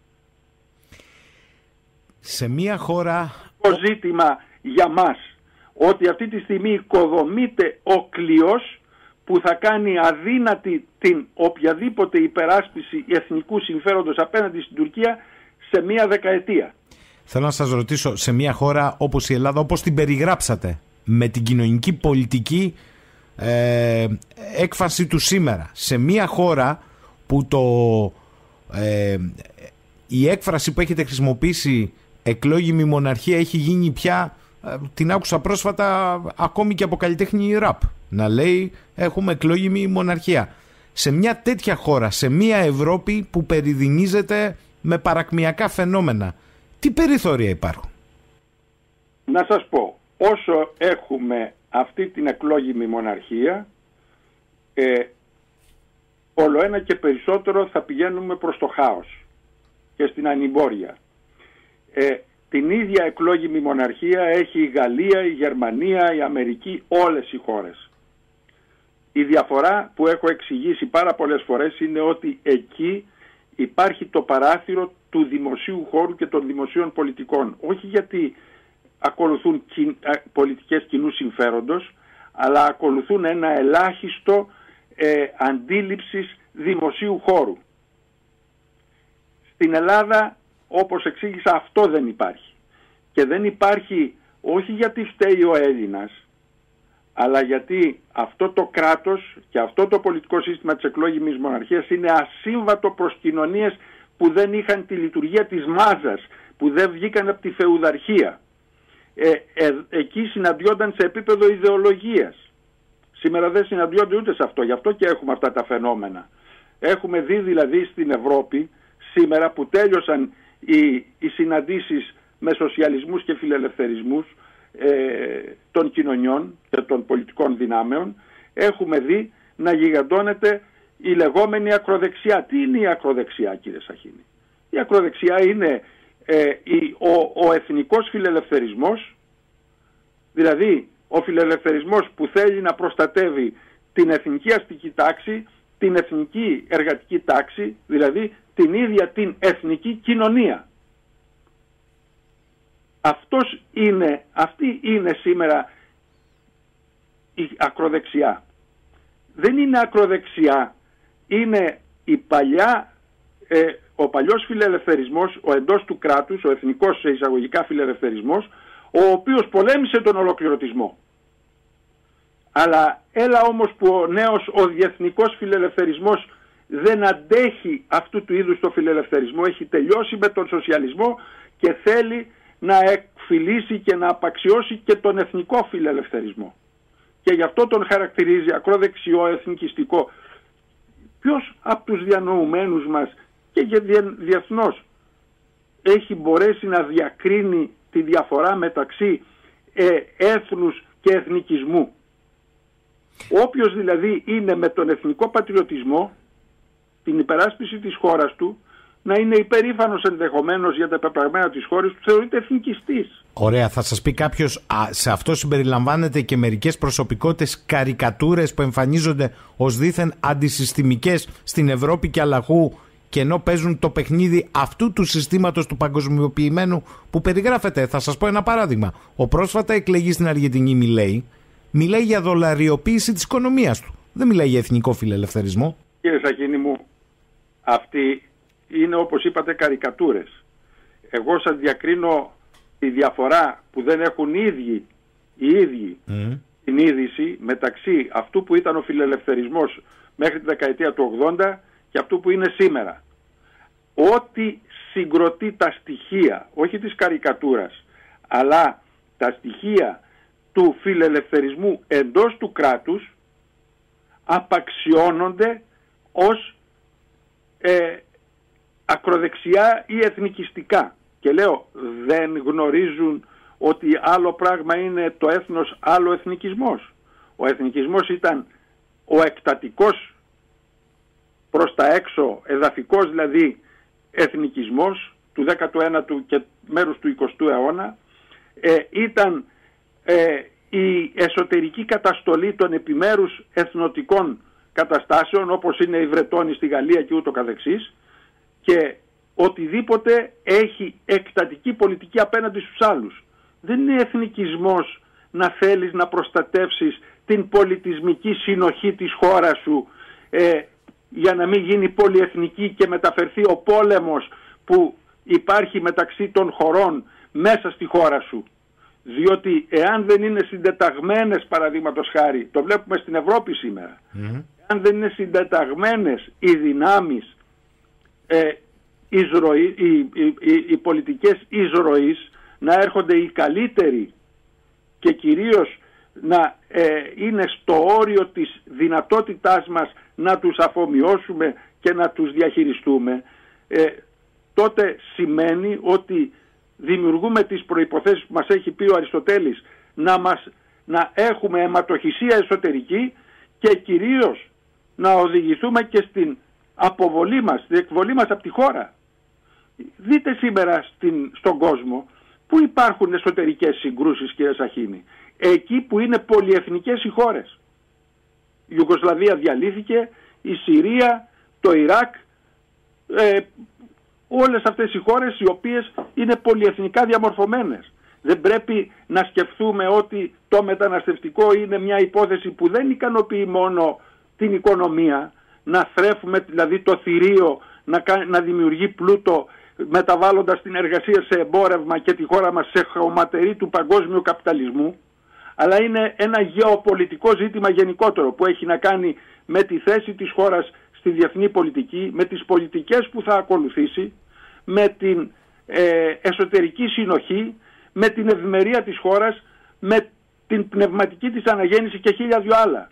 Σε μια χώρα... Το ζήτημα για μας, ότι αυτή τη στιγμή οικοδομείται ο κλειός που θα κάνει αδύνατη την οποιαδήποτε υπεράσπιση εθνικού συμφέροντος απέναντι στην Τουρκία σε μια δεκαετία. Θέλω να σας ρωτήσω, σε μια χώρα όπως η Ελλάδα, όπως την περιγράψατε, με την κοινωνική πολιτική ε, έκφαση του σήμερα, σε μια χώρα που το, ε, η έκφραση που έχετε χρησιμοποιήσει, εκλόγιμη μοναρχία, έχει γίνει πια, την άκουσα πρόσφατα ακόμη και από καλλιτέχνη ραπ να λέει έχουμε εκλόγιμη μοναρχία. Σε μια τέτοια χώρα, σε μια Ευρώπη που περιδυνίζεται με παρακμιακά φαινόμενα, τι περιθώρια υπάρχουν? Να σας πω, όσο έχουμε αυτή την εκλόγιμη μοναρχία, ε, όλο ένα και περισσότερο θα πηγαίνουμε προς το χάος και στην ανημπόρια. Ε, την ίδια εκλόγιμη μοναρχία έχει η Γαλλία, η Γερμανία, η Αμερική, όλες οι χώρες. Η διαφορά που έχω εξηγήσει πάρα πολλές φορές είναι ότι εκεί υπάρχει το παράθυρο του δημοσίου χώρου και των δημοσίων πολιτικών. Όχι γιατί ακολουθούν πολιτικές κοινού συμφέροντος, αλλά ακολουθούν ένα ελάχιστο ε, αντίληψης δημοσίου χώρου. Στην Ελλάδα, όπως εξήγησα, αυτό δεν υπάρχει. Και δεν υπάρχει όχι γιατί φταίει ο Έλληνας, αλλά γιατί αυτό το κράτος και αυτό το πολιτικό σύστημα της εκλόγιμης μοναρχίας είναι ασύμβατο προς κοινωνίες που δεν είχαν τη λειτουργία της μάζας, που δεν βγήκαν από τη φεουδαρχία. Ε, ε, εκεί συναντιόνταν σε επίπεδο ιδεολογίας. Σήμερα δεν συναντιόνται ούτε σε αυτό, γι' αυτό και έχουμε αυτά τα φαινόμενα. Έχουμε δει δηλαδή στην Ευρώπη σήμερα που τέλειωσαν οι, οι συναντήσεις με σοσιαλισμούς και φιλελευθερισμούς ε, των κοινωνιών και των πολιτικών δυνάμεων, έχουμε δει να γιγαντώνεται η λεγόμενη ακροδεξιά. Τι είναι η ακροδεξιά, κύριε Σαχίνη? Η ακροδεξιά είναι ε, η, ο, ο εθνικός φιλελευθερισμός, δηλαδή ο φιλελευθερισμός που θέλει να προστατεύει την εθνική αστική τάξη, την εθνική εργατική τάξη, δηλαδή την ίδια την εθνική κοινωνία. Αυτός είναι, αυτή είναι σήμερα η ακροδεξιά. Δεν είναι ακροδεξιά, είναι η παλιά, ε, ο παλιός φιλελευθερισμός, ο εντός του κράτους, ο εθνικός σε εισαγωγικά φιλελευθερισμός, ο οποίος πολέμησε τον ολοκληρωτισμό. Αλλά έλα όμως που ο νέος, ο διεθνικός φιλελευθερισμός δεν αντέχει αυτού του είδους το φιλελευθερισμό, έχει τελειώσει με τον σοσιαλισμό και θέλει να εκφυλίσει και να απαξιώσει και τον εθνικό φιλελευθερισμό. Και γι' αυτό τον χαρακτηρίζει ακροδεξιό, εθνικιστικό. Ποιος από τους διανοουμένους μας και διεθνώς έχει μπορέσει να διακρίνει τη διαφορά μεταξύ ε, έθνους και εθνικισμού? Όποιος δηλαδή είναι με τον εθνικό πατριωτισμό, την υπεράσπιση της χώρας του, να είναι υπερήφανος ενδεχομένως για τα πεπραγμένα της χώρας του, θεωρείται εθνικιστής. Ωραία, θα σας πει κάποιος, α, σε αυτό συμπεριλαμβάνεται και μερικές προσωπικότητες καρικατούρες που εμφανίζονται ως δήθεν αντισυστημικές στην Ευρώπη και αλλαγού, και ενώ παίζουν το παιχνίδι αυτού του συστήματος του παγκοσμιοποιημένου που περιγράφεται. Θα σας πω ένα παράδειγμα. Ο πρόσφατα εκλεγής στην Αργεντινή Μιλέη μιλάει για δολαριοποίηση της οικονομίας του. Δεν μιλάει για εθνικό φιλελευθερισμό. Κύριε Σαχίνη μου, αυτοί είναι, όπως είπατε, καρικατούρες. Εγώ σας διακρίνω τη διαφορά που δεν έχουν οι ίδιοι, οι ίδιοι mm. την είδηση μεταξύ αυτού που ήταν ο φιλελευθερισμός μέχρι τη δεκαετία του ογδόντα και αυτού που είναι σήμερα. Ό,τι συγκροτεί τα στοιχεία, όχι της καρικατούρας, αλλά τα στοιχεία του φιλελευθερισμού εντός του κράτους, απαξιώνονται ως ε, ακροδεξιά ή εθνικιστικά. Και λέω, δεν γνωρίζουν ότι άλλο πράγμα είναι το έθνος, άλλο εθνικισμός. Ο εθνικισμός ήταν ο εκτατικός προς τα έξω, εδαφικός δηλαδή εθνικισμός του δέκατου ένατου και μέρους του εικοστού αιώνα. Ε, ήταν ε, η εσωτερική καταστολή των επιμέρους εθνοτικών καταστάσεων, όπως είναι οι Βρετόνοι στη Γαλλία και ούτω καθεξής, και οτιδήποτε έχει εκτατική πολιτική απέναντι στους άλλους. Δεν είναι εθνικισμός να θέλεις να προστατεύσεις την πολιτισμική συνοχή της χώρας σου ε, για να μην γίνει πολυεθνική και μεταφερθεί ο πόλεμος που υπάρχει μεταξύ των χωρών μέσα στη χώρα σου. Διότι εάν δεν είναι συντεταγμένες, παραδείγματος χάρη, το βλέπουμε στην Ευρώπη σήμερα, mm-hmm. εάν δεν είναι συντεταγμένες οι δυνάμεις, ε, εισρωή, οι, οι, οι, οι πολιτικές εισρωής, να έρχονται οι καλύτεροι και κυρίως να ε, είναι στο όριο της δυνατότητάς μας να τους αφομοιώσουμε και να τους διαχειριστούμε, ε, τότε σημαίνει ότι δημιουργούμε τις προϋποθέσεις που μας έχει πει ο Αριστοτέλης, να, μας, να έχουμε αιματοχυσία εσωτερική και κυρίως να οδηγηθούμε και στην αποβολή μας, στην εκβολή μας από τη χώρα. Δείτε σήμερα στην, στον κόσμο που υπάρχουν εσωτερικές συγκρούσεις, κύριε Σαχίνη. Εκεί που είναι πολυεθνικές οι χώρες. Η Ιουγκοσλαβία διαλύθηκε, η Συρία, το Ιράκ, ε, όλες αυτές οι χώρες οι οποίες είναι πολυεθνικά διαμορφωμένες. Δεν πρέπει να σκεφτούμε ότι το μεταναστευτικό είναι μια υπόθεση που δεν ικανοποιεί μόνο την οικονομία, να θρέφουμε δηλαδή το θηρίο, να, να δημιουργεί πλούτο μεταβάλλοντας την εργασία σε εμπόρευμα και τη χώρα μας σε χωματερή του παγκόσμιου καπιταλισμού, αλλά είναι ένα γεωπολιτικό ζήτημα γενικότερο που έχει να κάνει με τη θέση της χώρας στη διεθνή πολιτική, με τις πολιτικές που θα ακολουθήσει, με την ε, εσωτερική συνοχή, με την ευημερία της χώρας, με την πνευματική της αναγέννηση και χίλια δυο άλλα.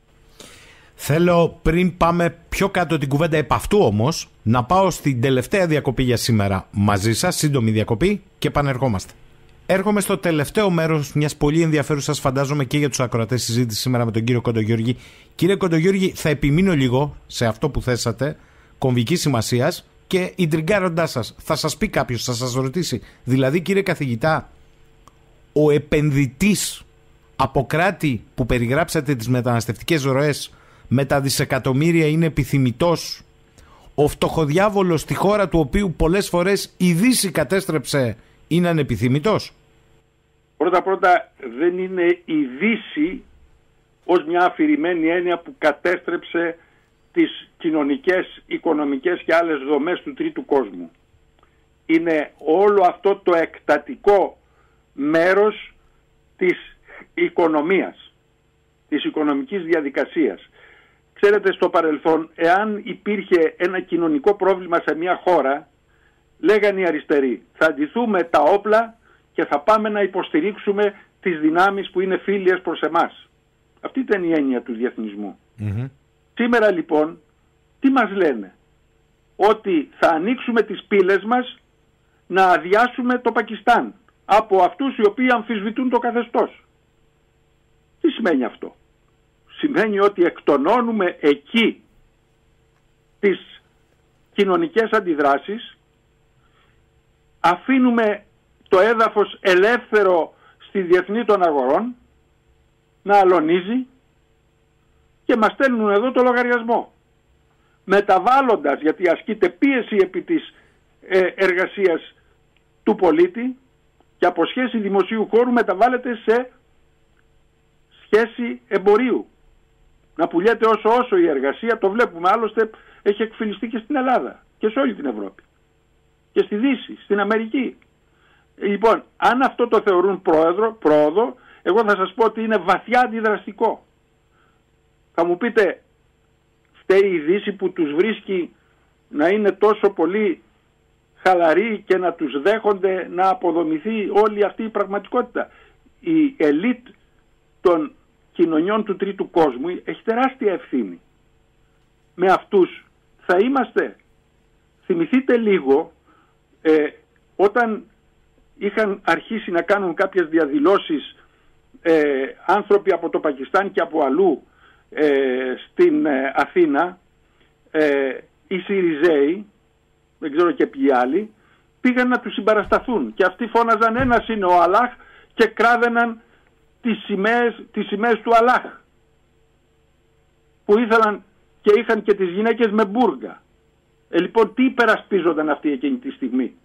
Θέλω, πριν πάμε πιο κάτω την κουβέντα επ' αυτού όμως, να πάω στην τελευταία διακοπή για σήμερα μαζί σας, σύντομη διακοπή, και επανερχόμαστε. Έρχομαι στο τελευταίο μέρος μιας πολύ ενδιαφέρουσας, φαντάζομαι και για τους ακροατές, συζήτηση σήμερα με τον κύριο Κοντογιώργη. Κύριε Κοντογιώργη, θα επιμείνω λίγο σε αυτό που θέσατε, κομβικής σημασίας, και ιντριγκάροντάς σας, θα σας πει κάποιος, θα σας ρωτήσει, δηλαδή κύριε καθηγητά, ο επενδυτής από κράτη που περιγράψατε τις μεταναστευτικές ροές με τα δισεκατομμύρια είναι επιθυμητός? Ο φτωχοδιάβολος στη χώρα του οποίου πολλές φορές η Δύση κατέστρεψε είναι ανεπιθυμητός? Πρώτα πρώτα δεν είναι η Δύση ως μια αφηρημένη έννοια που κατέστρεψε τις κοινωνικές, οικονομικές και άλλες δομές του τρίτου κόσμου. Είναι όλο αυτό το εκτατικό μέρος της οικονομίας, της οικονομικής διαδικασίας. Ξέρετε, στο παρελθόν, εάν υπήρχε ένα κοινωνικό πρόβλημα σε μια χώρα, λέγανε οι αριστεροί, θα αντιθούμε τα όπλα και θα πάμε να υποστηρίξουμε τις δυνάμεις που είναι φίλιες προς εμάς. Αυτή ήταν η έννοια του διεθνισμού. Mm-hmm. Σήμερα λοιπόν, τι μας λένε? Ότι θα ανοίξουμε τις πύλες μας να αδειάσουμε το Πακιστάν από αυτούς οι οποίοι αμφισβητούν το καθεστώς. Τι σημαίνει αυτό? Σημαίνει ότι εκτονώνουμε εκεί τις κοινωνικές αντιδράσεις, αφήνουμε το έδαφος ελεύθερο στη διεθνή των αγορών να αλωνίζει και μας στέλνουν εδώ το λογαριασμό. Μεταβάλλοντας, γιατί ασκείται πίεση επί της ε, εργασίας του πολίτη και από σχέση δημοσίου χώρου μεταβάλλεται σε σχέση εμπορίου. Να πουλιέται όσο όσο η εργασία, το βλέπουμε, άλλωστε έχει εκφυλιστεί και στην Ελλάδα και σε όλη την Ευρώπη και στη Δύση, στην Αμερική. Λοιπόν, αν αυτό το θεωρούν πρόεδρο, πρόοδο, εγώ θα σας πω ότι είναι βαθιά αντιδραστικό. Θα μου πείτε, φταίει η Δύση που τους βρίσκει να είναι τόσο πολύ χαλαροί και να τους δέχονται να αποδομηθεί όλη αυτή η πραγματικότητα? Η ελίτ των κοινωνιών του τρίτου κόσμου έχει τεράστια ευθύνη. Με αυτούς θα είμαστε. Θυμηθείτε λίγο ε, όταν είχαν αρχίσει να κάνουν κάποιες διαδηλώσεις ε, άνθρωποι από το Πακιστάν και από αλλού ε, στην ε, Αθήνα, ε, οι Σιριζέοι, δεν ξέρω και ποιοι άλλοι, πήγαν να τους συμπαρασταθούν και αυτοί φώναζαν ένας είναι ο Αλλάχ και κράδαιναν τις σημαίες, τις σημαίες του Αλλάχ, που ήθελαν και είχαν και τις γυναίκες με μπούργα. Ε, λοιπόν, τι υπερασπίζονταν αυτοί εκείνη τη στιγμή?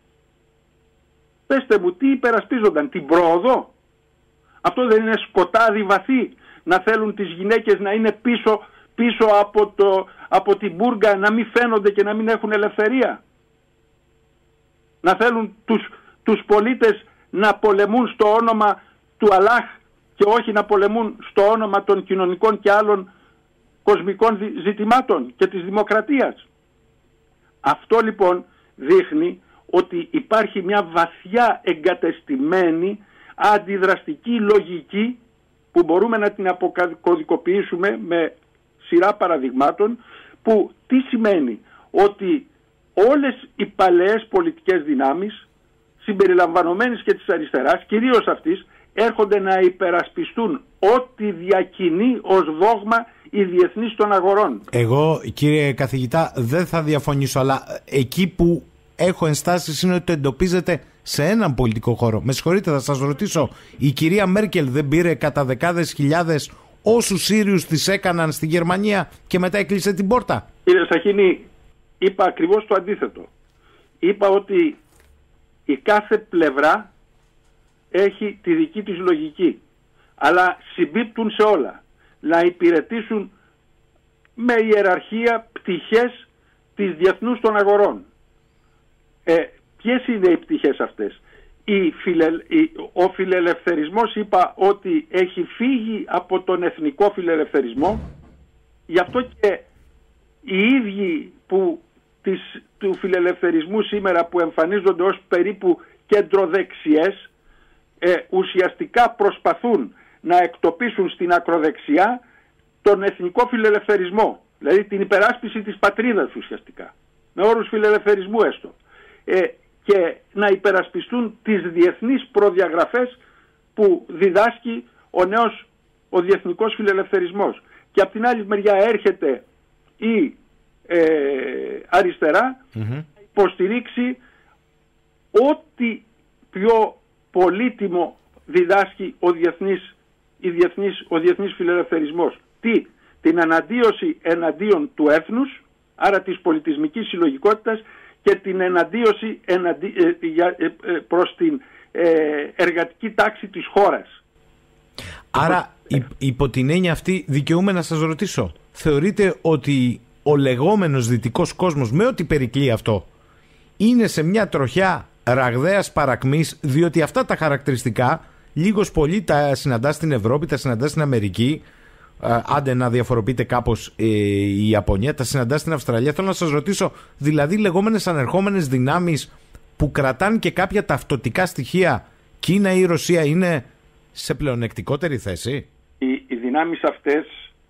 Πέστε μου, τι υπερασπίζονταν? Την πρόοδο? Αυτό δεν είναι σκοτάδι βαθύ να θέλουν τις γυναίκες να είναι πίσω, πίσω από, το, από την μπούργα, να μην φαίνονται και να μην έχουν ελευθερία? Να θέλουν τους, τους πολίτες να πολεμούν στο όνομα του Αλλάχ και όχι να πολεμούν στο όνομα των κοινωνικών και άλλων κοσμικών ζητημάτων και της δημοκρατίας? Αυτό λοιπόν δείχνει ότι υπάρχει μια βαθιά εγκατεστημένη αντιδραστική λογική που μπορούμε να την αποκωδικοποιήσουμε με σειρά παραδειγμάτων, που τι σημαίνει? Ότι όλες οι παλαιές πολιτικές δυνάμεις, συμπεριλαμβανομένες και της αριστεράς, κυρίως αυτής, έρχονται να υπερασπιστούν ό,τι διακινεί ως δόγμα η διεθνής των αγορών. Εγώ, κύριε καθηγητά, δεν θα διαφωνήσω, αλλά εκεί που έχω ενστάσεις είναι ότι το εντοπίζεται σε έναν πολιτικό χώρο. Με συγχωρείτε, θα σας ρωτήσω, η κυρία Μέρκελ δεν πήρε κατά δεκάδες χιλιάδες όσους Σύριους της έκαναν στη Γερμανία και μετά έκλεισε την πόρτα? Κύριε Σαχίνη, είπα ακριβώς το αντίθετο. Είπα ότι η κάθε πλευρά έχει τη δική της λογική, αλλά συμπίπτουν σε όλα. Να υπηρετήσουν με ιεραρχία πτυχές της διεθνούς των αγορών. Ε, ποιες είναι οι πτυχές αυτές? Η φιλε, η, ο φιλελευθερισμός, είπα ότι έχει φύγει από τον εθνικό φιλελευθερισμό, γι' αυτό και οι ίδιοι που της, του φιλελευθερισμού σήμερα που εμφανίζονται ως περίπου κεντροδεξιές, ε, ουσιαστικά προσπαθούν να εκτοπίσουν στην ακροδεξιά τον εθνικό φιλελευθερισμό, δηλαδή την υπεράσπιση της πατρίδας ουσιαστικά, με όρους φιλελευθερισμού έστω, ε, και να υπερασπιστούν τις διεθνείς προδιαγραφές που διδάσκει ο νέος ο διεθνικός φιλελευθερισμός. Και από την άλλη μεριά έρχεται η ε, αριστερά mm-hmm. υποστηρίξει ό,τι πιο πολύτιμο διδάσκει ο διεθνής, η διεθνής, ο διεθνής φιλελευθερισμός. Τι? την εναντίωση εναντίον του έθνους, άρα της πολιτισμικής συλλογικότητας, και την εναντίωση εναντί, ε, ε, ε, προς την ε, εργατική τάξη της χώρας. Άρα υ, υπό την έννοια αυτή δικαιούμαι να σας ρωτήσω, θεωρείτε ότι ο λεγόμενος δυτικός κόσμος, με ό,τι περικλεί αυτό, είναι σε μια τροχιά ραγδαίας παρακμής, διότι αυτά τα χαρακτηριστικά λίγος πολύ τα συναντά στην Ευρώπη, τα συναντά στην Αμερική, άντε να διαφοροποιείται κάπως ε, η Ιαπωνία, τα συναντά στην Αυστραλία. Θέλω να σας ρωτήσω, δηλαδή λεγόμενες ανερχόμενες δυνάμεις που κρατάνε και κάποια ταυτοτικά στοιχεία, Κίνα ή Ρωσία, είναι σε πλεονεκτικότερη θέση? Οι, οι δυνάμεις αυτές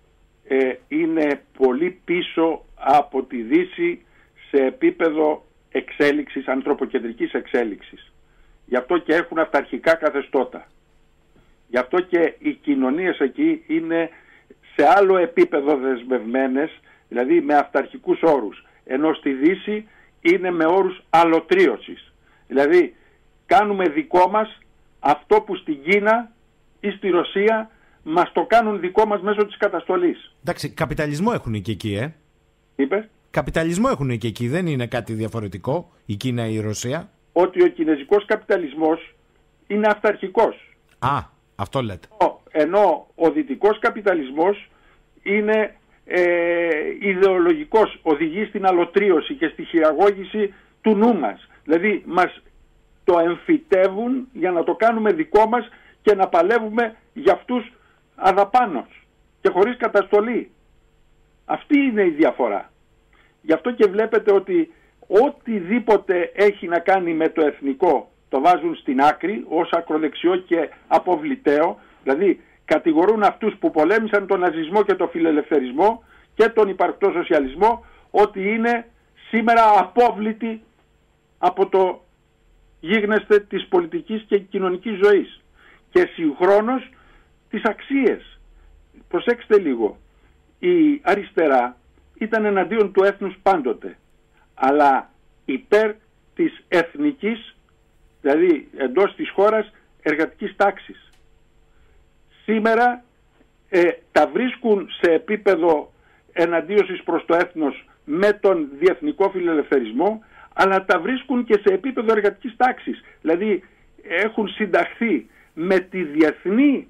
ε, είναι πολύ πίσω από τη Δύση σε επίπεδο εξέλιξης, ανθρωποκεντρικής εξέλιξης. Γι' αυτό και έχουν αυταρχικά καθεστώτα. Γι' αυτό και οι κοινωνίες εκεί είναι σε άλλο επίπεδο δεσμευμένες, δηλαδή με αυταρχικούς όρους. Ενώ στη Δύση είναι με όρους αλωτρίωσης. Δηλαδή κάνουμε δικό μας αυτό που στην Κίνα ή στη Ρωσία μας το κάνουν δικό μας μέσω της καταστολής. Εντάξει, καπιταλισμό έχουν και εκεί, ε. Είπες? Καπιταλισμό έχουν και εκεί, δεν είναι κάτι διαφορετικό η Κίνα ή η Ρωσία? Ότι ο κινέζικος καπιταλισμός είναι αυταρχικός. Α, αυτό λέτε. Ενώ ο δυτικός καπιταλισμός είναι ε, ιδεολογικός, οδηγεί στην αλωτρίωση και στη χειραγώγηση του νου μας. Δηλαδή μας το εμφυτεύουν για να το κάνουμε δικό μας και να παλεύουμε για αυτούς αδαπάνως και χωρίς καταστολή. Αυτή είναι η διαφορά. Γι' αυτό και βλέπετε ότι οτιδήποτε έχει να κάνει με το εθνικό το βάζουν στην άκρη ως ακροδεξιό και αποβληταίο. Δηλαδή κατηγορούν αυτούς που πολέμησαν τον ναζισμό και τον φιλελευθερισμό και τον υπαρκτό σοσιαλισμό ότι είναι σήμερα απόβλητοι από το γίγνεσθε της πολιτικής και κοινωνικής ζωής και συγχρόνως τις αξίες. Προσέξτε λίγο, η αριστερά ήταν εναντίον του έθνους πάντοτε, αλλά υπέρ της εθνικής, δηλαδή εντός της χώρας, εργατικής τάξης. Σήμερα ε, τα βρίσκουν σε επίπεδο εναντίωσης προς το έθνος με τον διεθνικό φιλελευθερισμό, αλλά τα βρίσκουν και σε επίπεδο εργατικής τάξης. Δηλαδή έχουν συνταχθεί με τη διεθνή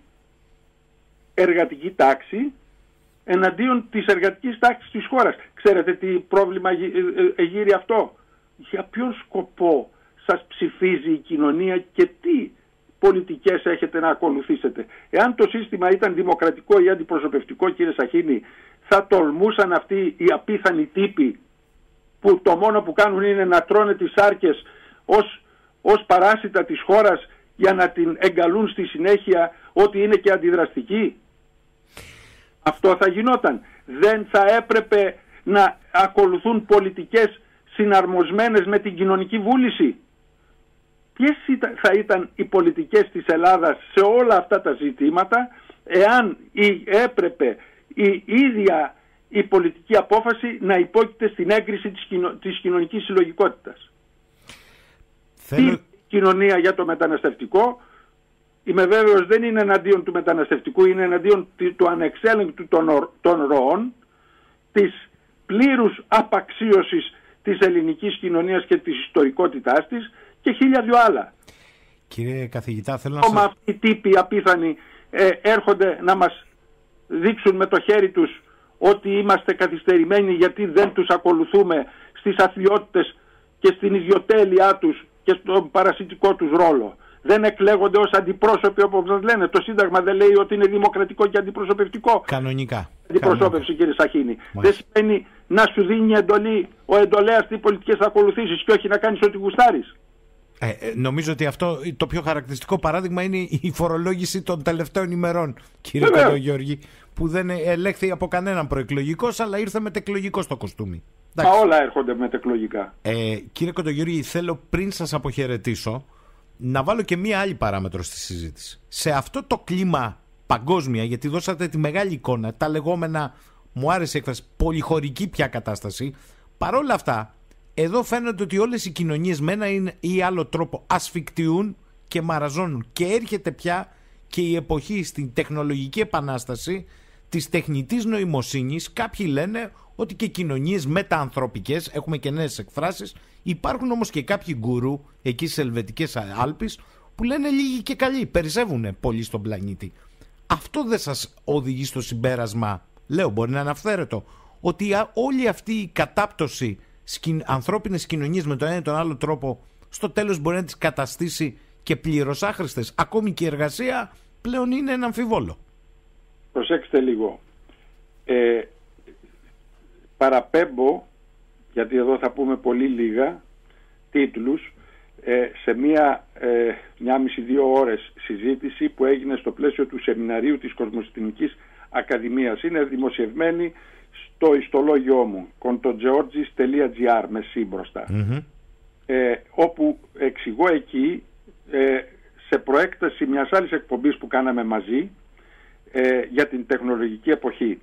εργατική τάξη εναντίον της εργατικής τάξης της χώρας. Ξέρετε τι πρόβλημα γύρει αυτό? Για ποιον σκοπό σας ψηφίζει η κοινωνία και τι πολιτικές έχετε να ακολουθήσετε? Εάν το σύστημα ήταν δημοκρατικό ή αντιπροσωπευτικό, κύριε Σαχίνη, θα τολμούσαν αυτοί οι απίθανοι τύποι που το μόνο που κάνουν είναι να τρώνε τις σάρκες ως, ως παράσιτα της χώρας για να την εγκαλούν στη συνέχεια ότι είναι και αντιδραστικοί? Αυτό θα γινόταν. Δεν θα έπρεπε να ακολουθούν πολιτικές συναρμοσμένες με την κοινωνική βούληση? Ποιες θα ήταν οι πολιτικές της Ελλάδας σε όλα αυτά τα ζητήματα εάν έπρεπε η ίδια η πολιτική απόφαση να υπόκειται στην έγκριση της, κοινο, της κοινωνικής συλλογικότητας? Θέλω... Τι κοινωνία για το μεταναστευτικό? Είμαι βέβαιος δεν είναι εναντίον του μεταναστευτικού, είναι εναντίον του ανεξέλεγκτου των, των ροών, της πλήρους απαξίωσης της ελληνικής κοινωνίας και της ιστορικότητάς της και χίλια δυο άλλα. Κύριε καθηγητά, θέλω να σας... Αυτοί οι τύποι απίθανοι ε, έρχονται να μας δείξουν με το χέρι τους ότι είμαστε καθυστερημένοι γιατί δεν τους ακολουθούμε στις αθλιότητες και στην ιδιοτέλειά τους και στον παρασιτικό τους ρόλο. Δεν εκλέγονται ως αντιπρόσωποι όπως σας λένε. Το Σύνταγμα δεν λέει ότι είναι δημοκρατικό και αντιπροσωπευτικό? Κανονικά. Αντιπροσώπευση, κύριε Σαχίνη. Δεν σημαίνει να σου δίνει εντολή ο εντολέας τι πολιτικές θα ακολουθήσεις και όχι να κάνεις ό,τι γουστάρεις. Ε, ε, νομίζω ότι αυτό το πιο χαρακτηριστικό παράδειγμα είναι η φορολόγηση των τελευταίων ημερών, κύριε Κοντογιώργη, που δεν ελέγχθη από κανέναν προεκλογικός, αλλά ήρθε μετεκλογικό στο κοστούμι. Μα όλα έρχονται μετεκλογικά. Ε, κύριε Κοντογιώργη, θέλω πριν σας αποχαιρετήσω να βάλω και μία άλλη παράμετρο στη συζήτηση. Σε αυτό το κλίμα παγκόσμια, γιατί δώσατε τη μεγάλη εικόνα, τα λεγόμενα, μου άρεσε η έκφραση, πολυχωρική πια κατάσταση, παρόλα αυτά, εδώ φαίνεται ότι όλες οι κοινωνίες με ένα ή άλλο τρόπο ασφικτιούν και μαραζώνουν και έρχεται πια και η εποχή στην τεχνολογική επανάσταση της τεχνητής νοημοσύνης κάποιοι λένε ότι και κοινωνίες μεταανθρωπικές, έχουμε και νέες εκφράσεις, υπάρχουν όμως και κάποιοι γκουρού εκεί στις Ελβετικές Άλπεις που λένε λίγοι και καλοί, περισσεύουν πολύ στον πλανήτη. Αυτό δεν σας οδηγεί στο συμπέρασμα, λέω μπορεί να είναι αυθαίρετο, ότι όλη αυτή η κατάπτωση ανθρώπινες κοινωνίες με τον ένα ή τον άλλο τρόπο στο τέλος μπορεί να τις καταστήσει και πλήρως άχρηστες? Ακόμη και η εργασία πλέον είναι ένα αμφιβόλο. Προσέξτε λίγο. Ε, παραπέμπω, γιατί εδώ θα πούμε πολύ λίγα τίτλους, ε, σε μία ε, μια μισή δύο ώρες συζήτηση που έγινε στο πλαίσιο του σεμιναρίου της Κοσμοστινικής Ακαδημίας. Είναι δημοσιευμένη στο ιστολόγιο μου κοντοτζεόρτζης τελεία τζι άρ με σι μπροστά, mm-hmm. ε, όπου εξηγώ εκεί ε, σε προέκταση μιας άλλης εκπομπής που κάναμε μαζί ε, για την τεχνολογική εποχή.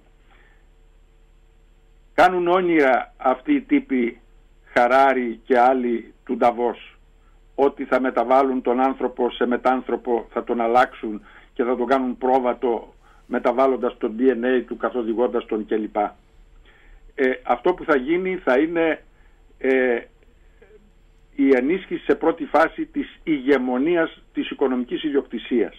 Κάνουν όνειρα αυτοί οι τύποι, Χαράρι και άλλοι του Νταβός, ότι θα μεταβάλουν τον άνθρωπο σε μετάνθρωπο, θα τον αλλάξουν και θα τον κάνουν πρόβατο μεταβάλλοντας τον ντι εν έι του, καθοδηγώντας τον κλπ. Ε, αυτό που θα γίνει θα είναι ε, η ενίσχυση σε πρώτη φάση της ηγεμονίας της οικονομικής ιδιοκτησίας,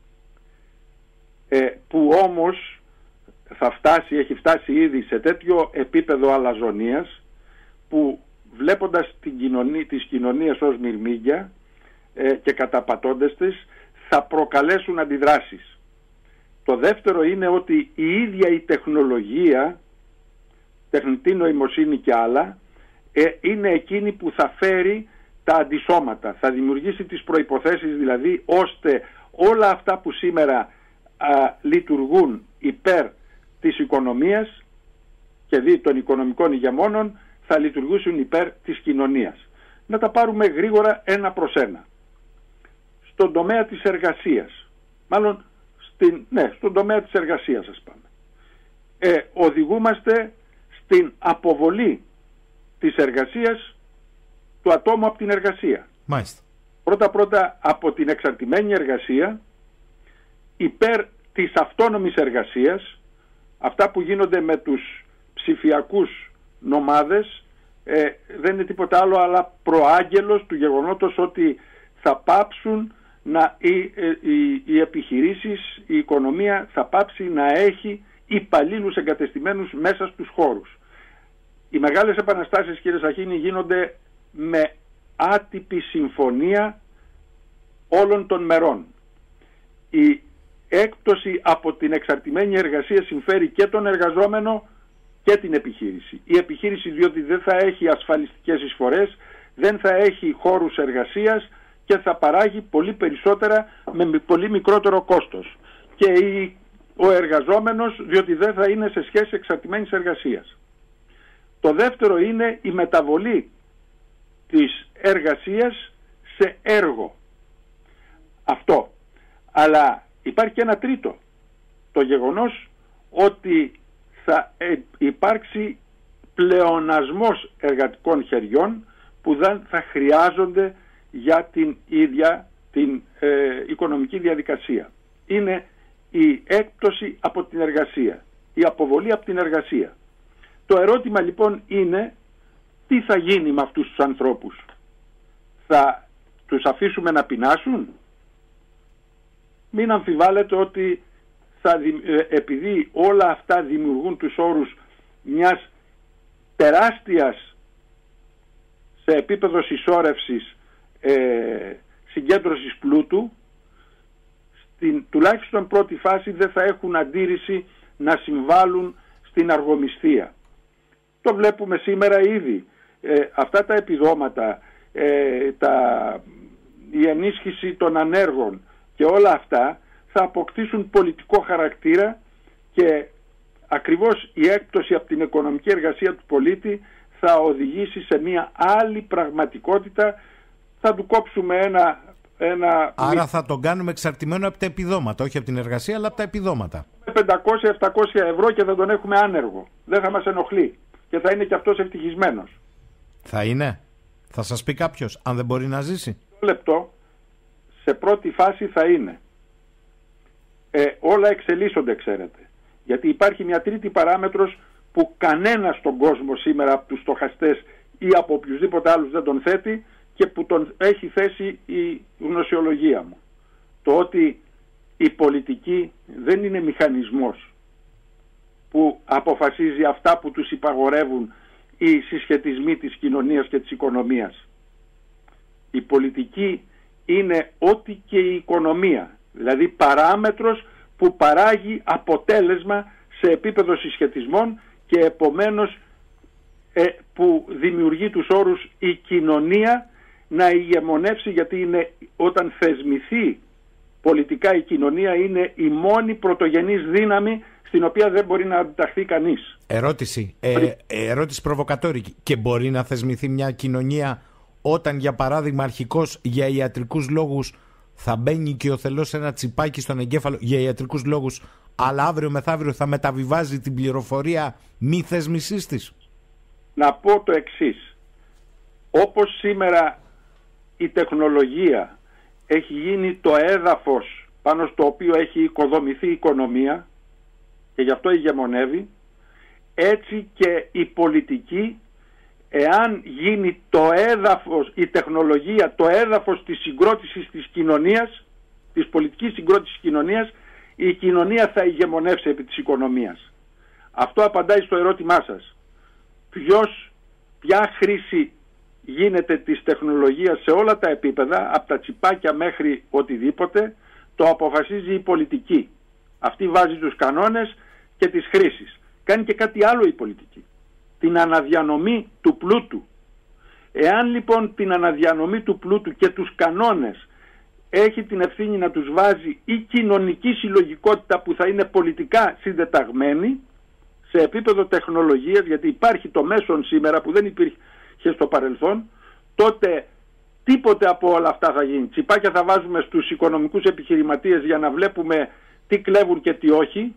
ε, που όμως θα φτάσει, έχει φτάσει ήδη σε τέτοιο επίπεδο αλαζονίας που βλέποντας την κοινωνία, τις κοινωνίες ως μυρμήγκια ε, και καταπατώντες τις θα προκαλέσουν αντιδράσεις. Το δεύτερο είναι ότι η ίδια η τεχνολογία, τεχνητή νοημοσύνη και άλλα, ε, είναι εκείνη που θα φέρει τα αντισώματα, θα δημιουργήσει τις προϋποθέσεις δηλαδή ώστε όλα αυτά που σήμερα α, λειτουργούν υπέρ της οικονομίας και δι των οικονομικών ηγεμόνων θα λειτουργήσουν υπέρ της κοινωνίας. Να τα πάρουμε γρήγορα ένα προς ένα. Στον τομέα της εργασίας, μάλλον στην, ναι, στον τομέα της εργασίας ας πάμε, ε, οδηγούμαστε στην αποβολή της εργασίας του ατόμου από την εργασία. Μάλιστα. Πρώτα-πρώτα από την εξαρτημένη εργασία υπέρ της αυτόνομης εργασίας, αυτά που γίνονται με τους ψηφιακούς νομάδες ε, δεν είναι τίποτα άλλο αλλά προάγγελος του γεγονότος ότι θα πάψουν να, οι, οι, οι επιχειρήσεις, η οικονομία θα πάψει να έχει υπαλλήλους εγκατεστημένους μέσα στους χώρους. Οι μεγάλες επαναστάσεις, κύριε Σαχίνη, γίνονται με άτυπη συμφωνία όλων των μερών. Η έκπτωση από την εξαρτημένη εργασία συμφέρει και τον εργαζόμενο και την επιχείρηση. Η επιχείρηση διότι δεν θα έχει ασφαλιστικές εισφορές, δεν θα έχει χώρους εργασίας και θα παράγει πολύ περισσότερα με πολύ μικρότερο κόστος. Και η, ο εργαζόμενος διότι δεν θα είναι σε σχέση εξαρτημένης εργασίας. Το δεύτερο είναι η μεταβολή της εργασίας σε έργο. Αυτό. Αλλά υπάρχει και ένα τρίτο. Το γεγονός ότι θα υπάρξει πλεονασμός εργατικών χεριών που δεν θα χρειάζονται για την ίδια την ε, οικονομική διαδικασία. Είναι η έκπτωση από την εργασία, η αποβολή από την εργασία. Το ερώτημα λοιπόν είναι τι θα γίνει με αυτούς τους ανθρώπους. Θα τους αφήσουμε να πεινάσουν? Μην αμφιβάλλετε ότι θα, επειδή όλα αυτά δημιουργούν τους όρους μιας τεράστιας σε επίπεδο συσσόρευσης ε, συγκέντρωσης πλούτου, στην τουλάχιστον πρώτη φάση δεν θα έχουν αντίρρηση να συμβάλλουν στην αργομισθία. Το βλέπουμε σήμερα ήδη. Ε, αυτά τα επιδόματα, ε, τα, η ενίσχυση των ανέργων και όλα αυτά θα αποκτήσουν πολιτικό χαρακτήρα και ακριβώς η έκπτωση από την οικονομική εργασία του πολίτη θα οδηγήσει σε μια άλλη πραγματικότητα. Θα του κόψουμε ένα... ένα... Άρα θα τον κάνουμε εξαρτημένο από τα επιδόματα, όχι από την εργασία αλλά από τα επιδόματα. πεντακόσια με επτακόσια ευρώ και θα τον έχουμε άνεργο. Δεν θα μας ενοχλεί και θα είναι και αυτός ευτυχισμένος. Θα είναι? Θα σας πει κάποιος αν δεν μπορεί να ζήσει? Λεπτό. Σε πρώτη φάση θα είναι. Ε, όλα εξελίσσονται, ξέρετε. Γιατί υπάρχει μια τρίτη παράμετρος που κανένας στον κόσμο σήμερα από τους στοχαστές ή από οποιουσδήποτε άλλους δεν τον θέτει και που τον έχει θέσει η γνωσιολογία μου. Το ότι η πολιτική δεν είναι μηχανισμός που αποφασίζει αυτά που τους υπαγορεύουν οι συσχετισμοί της κοινωνίας και της οικονομίας. Η πολιτική είναι ό,τι και η οικονομία, δηλαδή παράμετρος που παράγει αποτέλεσμα σε επίπεδο συσχετισμών και επομένως ε, που δημιουργεί τους όρους η κοινωνία να ηγεμονεύσει, γιατί είναι, όταν θεσμηθεί πολιτικά η κοινωνία είναι η μόνη πρωτογενής δύναμη στην οποία δεν μπορεί να αντιταχθεί κανείς. Ερώτηση, ε, ερώτηση προβοκατόρικη. Και μπορεί να θεσμηθεί μια κοινωνία όταν, για παράδειγμα, αρχικώς για ιατρικούς λόγους θα μπαίνει και ο θελός ένα τσιπάκι στον εγκέφαλο για ιατρικούς λόγους, αλλά αύριο μεθαύριο θα μεταβιβάζει την πληροφορία μη θεσμισής της? Να πω το εξής. Όπως σήμερα η τεχνολογία έχει γίνει το έδαφος πάνω στο οποίο έχει οικοδομηθεί η οικονομία και γι' αυτό ηγεμονεύει, έτσι και η πολιτική, εάν γίνει το έδαφος, η τεχνολογία, το έδαφος της συγκρότησης της κοινωνίας, της πολιτικής συγκρότησης της κοινωνίας, η κοινωνία θα ηγεμονεύσει επί της οικονομίας. Αυτό απαντάει στο ερώτημά σας. Ποιος, ποια χρήση γίνεται της τεχνολογίας σε όλα τα επίπεδα, από τα τσιπάκια μέχρι οτιδήποτε, το αποφασίζει η πολιτική. Αυτή βάζει τους κανόνες και τις χρήσεις. Κάνει και κάτι άλλο η πολιτική. Την αναδιανομή του πλούτου. Εάν λοιπόν την αναδιανομή του πλούτου και τους κανόνες έχει την ευθύνη να τους βάζει η κοινωνική συλλογικότητα που θα είναι πολιτικά συντεταγμένη σε επίπεδο τεχνολογίας, γιατί υπάρχει το μέσον σήμερα που δεν υπήρχε στο παρελθόν, τότε τίποτε από όλα αυτά θα γίνει. Τσιπάκια θα βάζουμε στους οικονομικούς επιχειρηματίες για να βλέπουμε τι κλέβουν και τι όχι,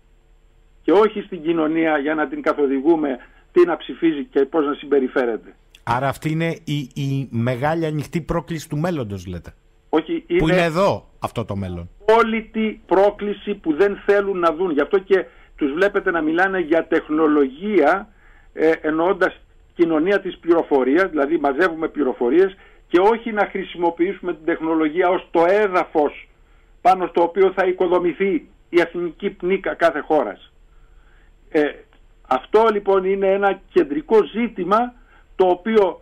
και όχι στην κοινωνία για να την καθοδηγούμε τι να ψηφίζει και πώς να συμπεριφέρεται. Άρα αυτή είναι η, η μεγάλη ανοιχτή πρόκληση του μέλλοντος, λέτε? Όχι, είναι, που είναι εδώ αυτό το μέλλον. Όλη πρόκληση που δεν θέλουν να δουν. Γι' αυτό και τους βλέπετε να μιλάνε για τεχνολογία, ε, εννοώντας κοινωνία της πληροφορίας, δηλαδή μαζεύουμε πληροφορίες, και όχι να χρησιμοποιήσουμε την τεχνολογία ως το έδαφος πάνω στο οποίο θα οικοδομηθεί η εθνική πνίκα κάθε χώρας. Ε, αυτό λοιπόν είναι ένα κεντρικό ζήτημα το οποίο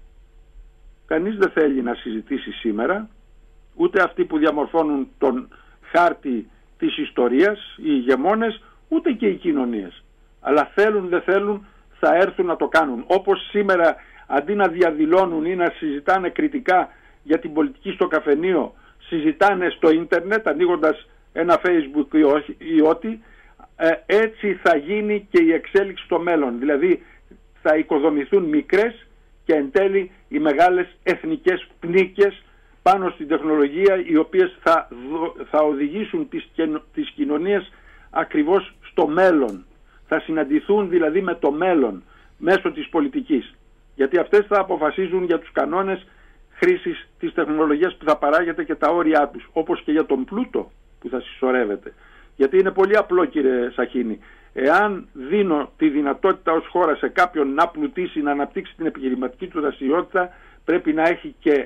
κανείς δεν θέλει να συζητήσει σήμερα, ούτε αυτοί που διαμορφώνουν τον χάρτη της ιστορίας, οι ηγεμόνες, ούτε και οι κοινωνίες. Αλλά θέλουν δεν θέλουν θα έρθουν να το κάνουν. Όπως σήμερα, αντί να διαδηλώνουν ή να συζητάνε κριτικά για την πολιτική στο καφενείο, συζητάνε στο ίντερνετ ανοίγοντας ένα Facebook ή, όχι, ή ό,τι, ε, έτσι θα γίνει και η εξέλιξη στο μέλλον. Δηλαδή θα οικοδομηθούν μικρές και εν τέλει οι μεγάλες εθνικές πνίκες πάνω στην τεχνολογία, οι οποίες θα, θα οδηγήσουν τις, τις κοινωνίες ακριβώς στο μέλλον. Θα συναντηθούν δηλαδή με το μέλλον μέσω της πολιτικής. Γιατί αυτές θα αποφασίζουν για τους κανόνες χρήσης της τεχνολογίας που θα παράγεται και τα όρια τους, όπως και για τον πλούτο που θα συσσωρεύεται. Γιατί είναι πολύ απλό, κύριε Σαχίνη. Εάν δίνω τη δυνατότητα ως χώρα σε κάποιον να πλουτίσει, να αναπτύξει την επιχειρηματική του δραστηριότητα, πρέπει να έχει και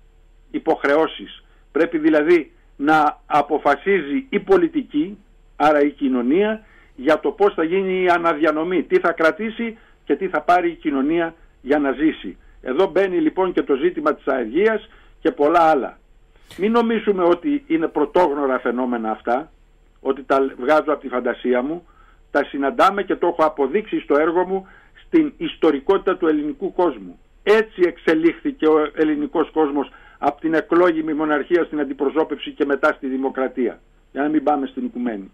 υποχρεώσεις. Πρέπει δηλαδή να αποφασίζει η πολιτική, άρα η κοινωνία, για το πώς θα γίνει η αναδιανομή, τι θα κρατήσει και τι θα πάρει η κοινωνία για να ζήσει. Εδώ μπαίνει λοιπόν και το ζήτημα της αεργίας και πολλά άλλα. Μην νομίζουμε ότι είναι πρωτόγνωρα φαινόμενα αυτά, ότι τα βγάζω από τη φαντασία μου. Τα συναντάμε και το έχω αποδείξει στο έργο μου στην ιστορικότητα του ελληνικού κόσμου. Έτσι εξελίχθηκε ο ελληνικός κόσμος από την εκλόγιμη μοναρχία στην αντιπροσώπευση και μετά στη δημοκρατία. Για να μην πάμε στην οικουμένη.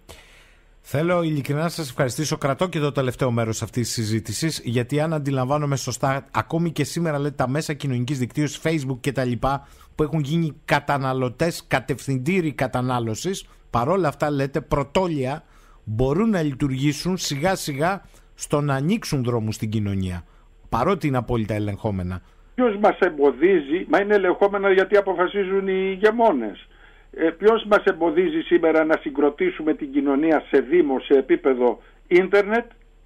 Θέλω ειλικρινά να σας ευχαριστήσω. Κρατώ και το τελευταίο μέρος αυτής της συζήτησης, γιατί αν αντιλαμβάνομαι σωστά, ακόμη και σήμερα λέτε τα μέσα κοινωνικής δικτύωσης, Facebook και τα λοιπά, που έχουν γίνει καταναλωτές, κατευθυντήριοι κατανάλωσης, παρόλα αυτά λέτε πρωτόλια μπορούν να λειτουργήσουν σιγά σιγά στο να ανοίξουν δρόμους στην κοινωνία, παρότι είναι απόλυτα ελεγχόμενα. Ποιος μας εμποδίζει? Μα είναι ελεγχόμενα γιατί αποφασίζουν οι ηγεμόνες. Ε, ποιος μας εμποδίζει σήμερα να συγκροτήσουμε την κοινωνία σε δήμο, σε επίπεδο ίντερνετ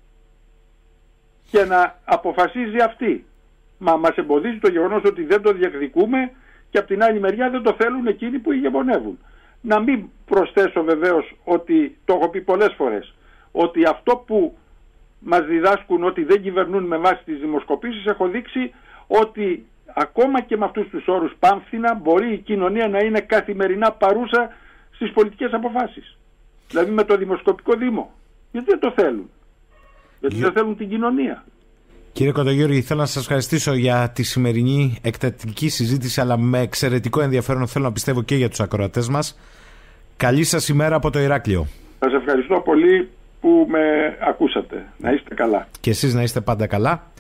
και να αποφασίζει αυτή? Μα μας εμποδίζει το γεγονός ότι δεν το διεκδικούμε και από την άλλη μεριά δεν το θέλουν εκείνοι που ηγεμονεύουν. Να μην προσθέσω βεβαίως ότι, το έχω πει πολλές φορές, ότι αυτό που μας διδάσκουν ότι δεν κυβερνούν με βάση τις δημοσκοπήσεις, έχω δείξει ότι ακόμα και με αυτούς τους όρους πάμφθηνα μπορεί η κοινωνία να είναι καθημερινά παρούσα στις πολιτικές αποφάσεις. Δηλαδή με το δημοσκοπικό δήμο. Γιατί δεν το θέλουν? Γιατί δεν θέλουν την κοινωνία. Κύριε Κοντογιώργη, θέλω να σας ευχαριστήσω για τη σημερινή εκτατική συζήτηση, αλλά με εξαιρετικό ενδιαφέρον, θέλω να πιστεύω, και για τους ακροατές μας. Καλή σας ημέρα από το Ηράκλειο. Σας ευχαριστώ πολύ που με ακούσατε. Να είστε καλά. Και εσείς να είστε πάντα καλά.